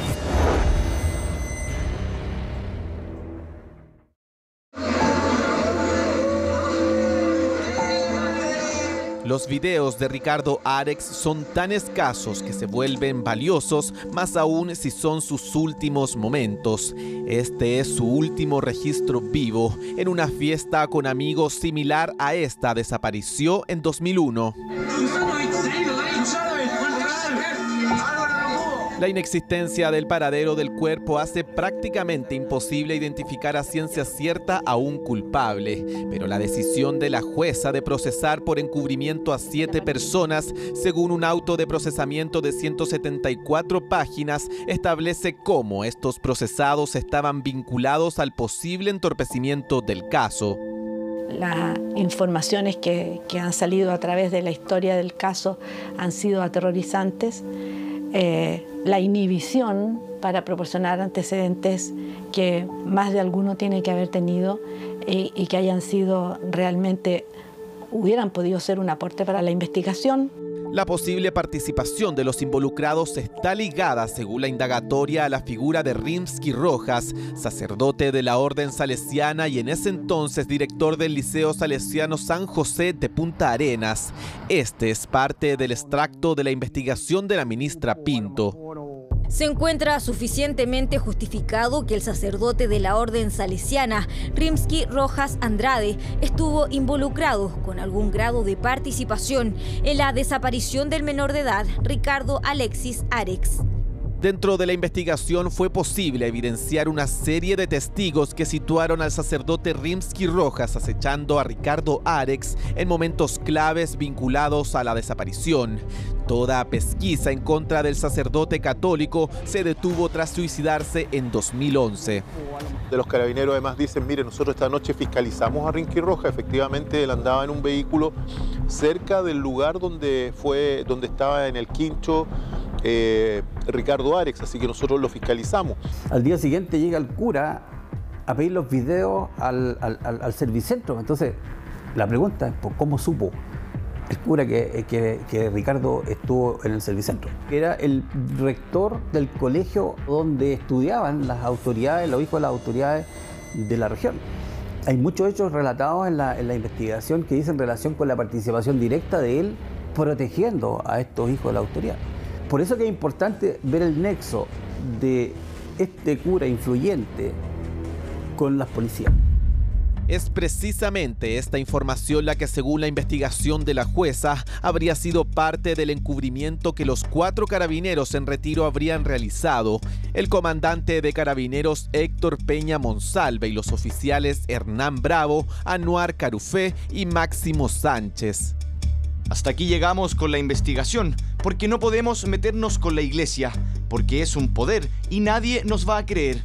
Los videos de Ricardo Arex son tan escasos que se vuelven valiosos, más aún si son sus últimos momentos. Este es su último registro vivo. En una fiesta con amigos similar a esta, desapareció en dos mil uno. La inexistencia del paradero del cuerpo hace prácticamente imposible identificar a ciencia cierta a un culpable, pero la decisión de la jueza de procesar por encubrimiento a siete personas, según un auto de procesamiento de ciento setenta y cuatro páginas, establece cómo estos procesados estaban vinculados al posible entorpecimiento del caso. Las informaciones que, que han salido a través de la historia del caso han sido aterrorizantes. Eh, la inhibición para proporcionar antecedentes que más de alguno tiene que haber tenido y, y que hayan sido realmente, hubieran podido ser un aporte para la investigación. La posible participación de los involucrados está ligada, según la indagatoria, a la figura de Rimsky Rojas, sacerdote de la Orden Salesiana y en ese entonces director del Liceo Salesiano San José de Punta Arenas. Este es parte del extracto de la investigación de la ministra Pinto. Se encuentra suficientemente justificado que el sacerdote de la Orden Salesiana, Rimsky Rojas Andrade, estuvo involucrado con algún grado de participación en la desaparición del menor de edad, Ricardo Alexis Arex. Dentro de la investigación fue posible evidenciar una serie de testigos que situaron al sacerdote Rimsky Rojas acechando a Ricardo Arex en momentos claves vinculados a la desaparición. Toda pesquisa en contra del sacerdote católico se detuvo tras suicidarse en dos mil once. De los carabineros además dicen, mire, nosotros esta noche fiscalizamos a Rimsky Rojas, efectivamente él andaba en un vehículo cerca del lugar donde, fue, donde estaba en el quincho eh, Ricardo Arex, así que nosotros lo fiscalizamos. Al día siguiente llega el cura a pedir los videos al, al, al, al servicentro. Entonces, la pregunta es, ¿cómo supo el cura que, que, que Ricardo estuvo en el servicentro? Era el rector del colegio donde estudiaban las autoridades, los hijos de las autoridades de la región. Hay muchos hechos relatados en la, en la investigación que dicen relación con la participación directa de él protegiendo a estos hijos de la autoridad. Por eso que es importante ver el nexo de este cura influyente con las policías. Es precisamente esta información la que, según la investigación de la jueza, habría sido parte del encubrimiento que los cuatro carabineros en retiro habrían realizado. El comandante de carabineros Héctor Peña Monsalve y los oficiales Hernán Bravo, Anuar Carufé y Máximo Sánchez. Hasta aquí llegamos con la investigación, porque no podemos meternos con la iglesia, porque es un poder y nadie nos va a creer.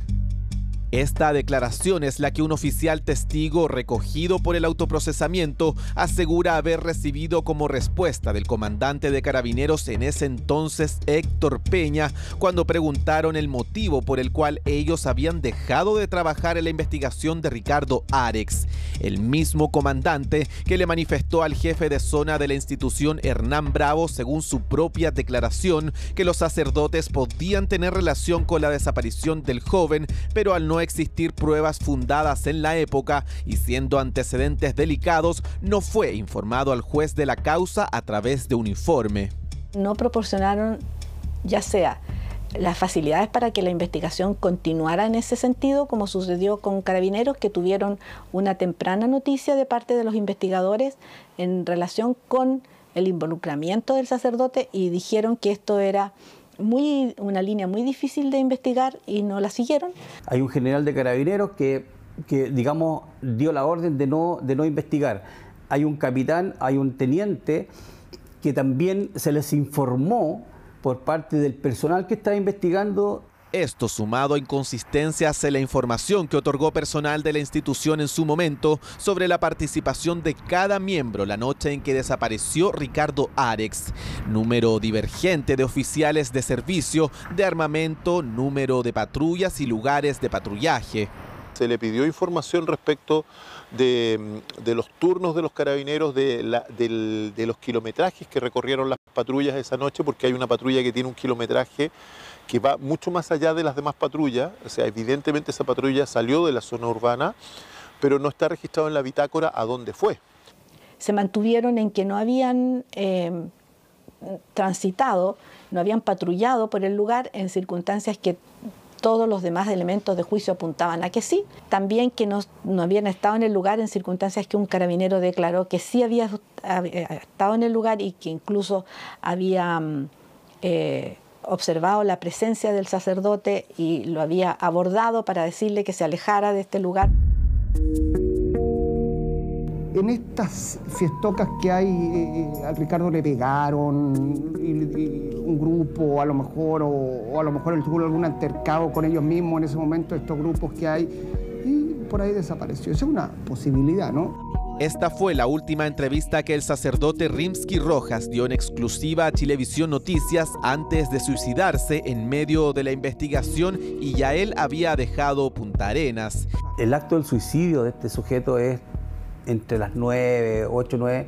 Esta declaración es la que un oficial testigo recogido por el autoprocesamiento asegura haber recibido como respuesta del comandante de carabineros en ese entonces, Héctor Peña, cuando preguntaron el motivo por el cual ellos habían dejado de trabajar en la investigación de Ricardo Arex. El mismo comandante que le manifestó al jefe de zona de la institución, Hernán Bravo, según su propia declaración, que los sacerdotes podían tener relación con la desaparición del joven, pero al no existir pruebas fundadas en la época y siendo antecedentes delicados, no fue informado al juez de la causa a través de un informe. No proporcionaron, ya sea las facilidades para que la investigación continuara en ese sentido, como sucedió con Carabineros, que tuvieron una temprana noticia de parte de los investigadores en relación con el involucramiento del sacerdote y dijeron que esto era Muy, una línea muy difícil de investigar y no la siguieron. Hay un general de carabineros que, que digamos, dio la orden de no, de no investigar. Hay un capitán, hay un teniente que también se les informó por parte del personal que estaba investigando. Esto sumado a inconsistencias en la información que otorgó personal de la institución en su momento sobre la participación de cada miembro la noche en que desapareció Ricardo Arex. Número divergente de oficiales de servicio, de armamento, número de patrullas y lugares de patrullaje. Se le pidió información respecto de, de los turnos de los carabineros, de, la, de, de los kilometrajes que recorrieron las patrullas esa noche, porque hay una patrulla que tiene un kilometraje que va mucho más allá de las demás patrullas. O sea, evidentemente esa patrulla salió de la zona urbana, pero no está registrado en la bitácora a dónde fue. Se mantuvieron en que no habían eh, transitado, no habían patrullado por el lugar en circunstancias que todos los demás elementos de juicio apuntaban a que sí. También que no, no habían estado en el lugar en circunstancias que un carabinero declaró que sí había, había estado en el lugar y que incluso había eh, observado la presencia del sacerdote y lo había abordado para decirle que se alejara de este lugar. En estas fiestocas que hay, eh, al Ricardo le pegaron, y, y un grupo a lo mejor, o, o a lo mejor él tuvo algún altercado con ellos mismos en ese momento, estos grupos que hay, y por ahí desapareció. Esa es una posibilidad, ¿no? Esta fue la última entrevista que el sacerdote Rimsky Rojas dio en exclusiva a Chilevisión Noticias antes de suicidarse en medio de la investigación y ya él había dejado Punta Arenas. El acto del suicidio de este sujeto es entre las nueve, ocho, nueve,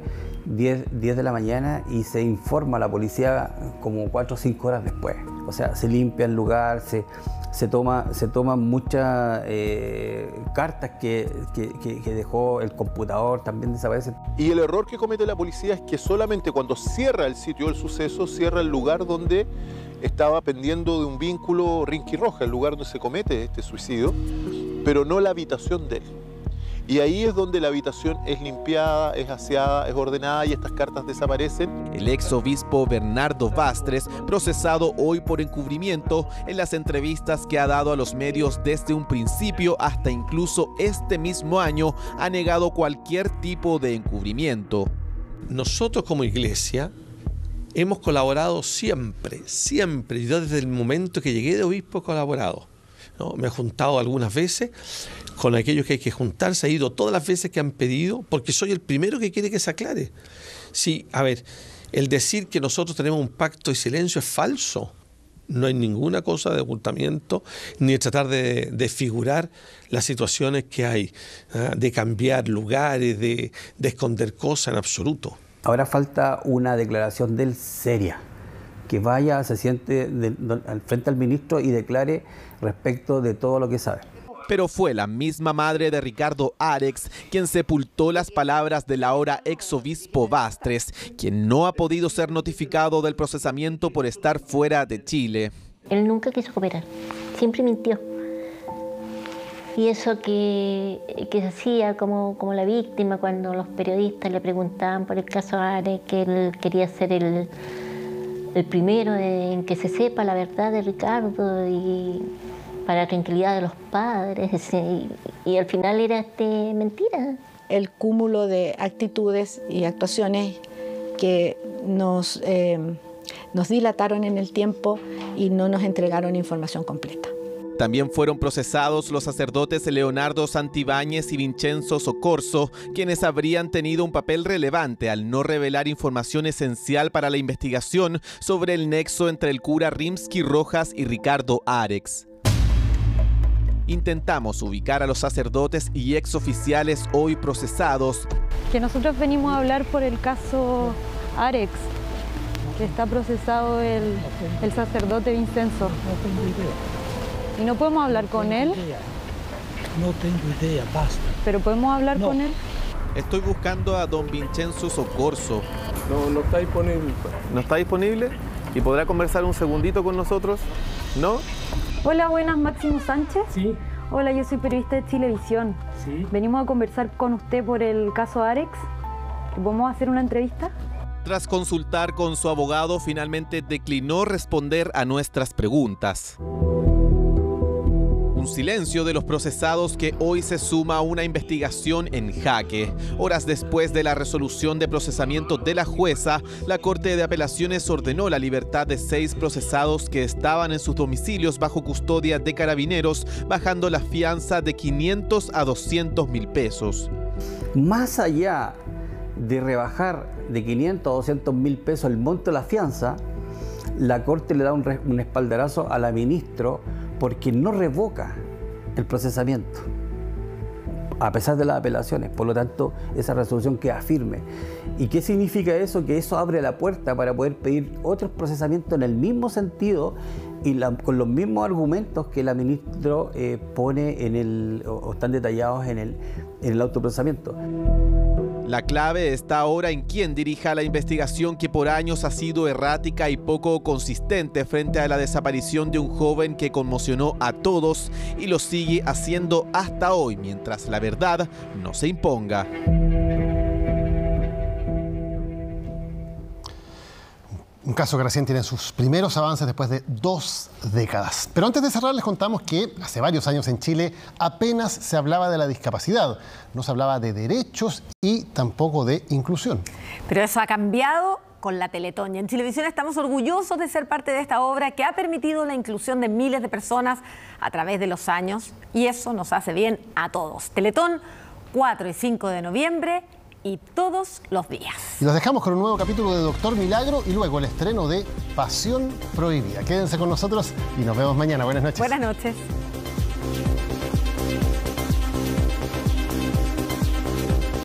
diez de la mañana y se informa a la policía como cuatro o cinco horas después. O sea, se limpia el lugar, se, se toma, se toman muchas eh, cartas que, que, que, que dejó el computador, también desaparecen. Y el error que comete la policía es que solamente cuando cierra el sitio del suceso, cierra el lugar donde estaba pendiendo de un vínculo Rinqui Rojas, el lugar donde se comete este suicidio, pero no la habitación de él. Y ahí es donde la habitación es limpiada, es aseada, es ordenada y estas cartas desaparecen. El ex obispo Bernardo Bastres, procesado hoy por encubrimiento, en las entrevistas que ha dado a los medios desde un principio hasta incluso este mismo año, ha negado cualquier tipo de encubrimiento. Nosotros como iglesia hemos colaborado siempre, siempre. Yo desde el momento que llegué de obispo he colaborado, ¿no? Me he juntado algunas veces con aquellos que hay que juntarse, he ido todas las veces que han pedido, porque soy el primero que quiere que se aclare. Sí, a ver, el decir que nosotros tenemos un pacto de silencio es falso. No hay ninguna cosa de ocultamiento, ni de tratar de, de figurar las situaciones que hay, ¿eh? De cambiar lugares, de, de esconder cosas en absoluto. Ahora falta una declaración de él seria, que vaya, se siente de, de, al frente al ministro y declare respecto de todo lo que sabe. Pero fue la misma madre de Ricardo Arex quien sepultó las palabras del ahora ex obispo Bastres, quien no ha podido ser notificado del procesamiento por estar fuera de Chile. Él nunca quiso cooperar, siempre mintió. Y eso que, que se hacía como, como la víctima cuando los periodistas le preguntaban por el caso Arex, que él quería ser el, el primero en que se sepa la verdad de Ricardo y para la tranquilidad de los padres, y, y al final era este, mentira. El cúmulo de actitudes y actuaciones que nos, eh, nos dilataron en el tiempo y no nos entregaron información completa. También fueron procesados los sacerdotes Leonardo Santibáñez y Vincenzo Soccorso, quienes habrían tenido un papel relevante al no revelar información esencial para la investigación sobre el nexo entre el cura Rimsky Rojas y Ricardo Arex. Intentamos ubicar a los sacerdotes y exoficiales hoy procesados. Que nosotros venimos a hablar por el caso Arex, que está procesado el, el sacerdote Vincenzo. ¿Y no podemos hablar con él? No tengo idea, basta. ¿Pero podemos hablar no. con él? Estoy buscando a don Vincenzo Soccorso. No, no está disponible. ¿No está disponible? ¿Y podrá conversar un segundito con nosotros? ¿No? Hola, buenas, Máximo Sánchez. Sí. Hola, yo soy periodista de Chilevisión. Sí. Venimos a conversar con usted por el caso Arex. ¿Podemos hacer una entrevista? Tras consultar con su abogado, finalmente declinó responder a nuestras preguntas. Un silencio de los procesados que hoy se suma a una investigación en jaque. Horas después de la resolución de procesamiento de la jueza, la Corte de Apelaciones ordenó la libertad de seis procesados que estaban en sus domicilios bajo custodia de Carabineros, bajando la fianza de quinientos a doscientos mil pesos. Más allá de rebajar de quinientos a doscientos mil pesos el monto de la fianza, la Corte le da un, un espaldarazo a la ministra porque no revoca el procesamiento, a pesar de las apelaciones. Por lo tanto, esa resolución queda firme. ¿Y qué significa eso? Que eso abre la puerta para poder pedir otros procesamientos en el mismo sentido y la, con los mismos argumentos que la ministra eh, pone en el, o, o están detallados en el, en el autoprocesamiento. La clave está ahora en quién dirija la investigación que por años ha sido errática y poco consistente frente a la desaparición de un joven que conmocionó a todos y lo sigue haciendo hasta hoy, mientras la verdad no se imponga. Un caso que recién tiene sus primeros avances después de dos décadas. Pero antes de cerrar les contamos que hace varios años en Chile apenas se hablaba de la discapacidad. No se hablaba de derechos y tampoco de inclusión. Pero eso ha cambiado con la Teletón. Y en Chilevisión estamos orgullosos de ser parte de esta obra que ha permitido la inclusión de miles de personas a través de los años. Y eso nos hace bien a todos. Teletón, cuatro y cinco de noviembre. Y todos los días. Y los dejamos con un nuevo capítulo de Doctor Milagro y luego el estreno de Pasión Prohibida. Quédense con nosotros y nos vemos mañana. Buenas noches. Buenas noches.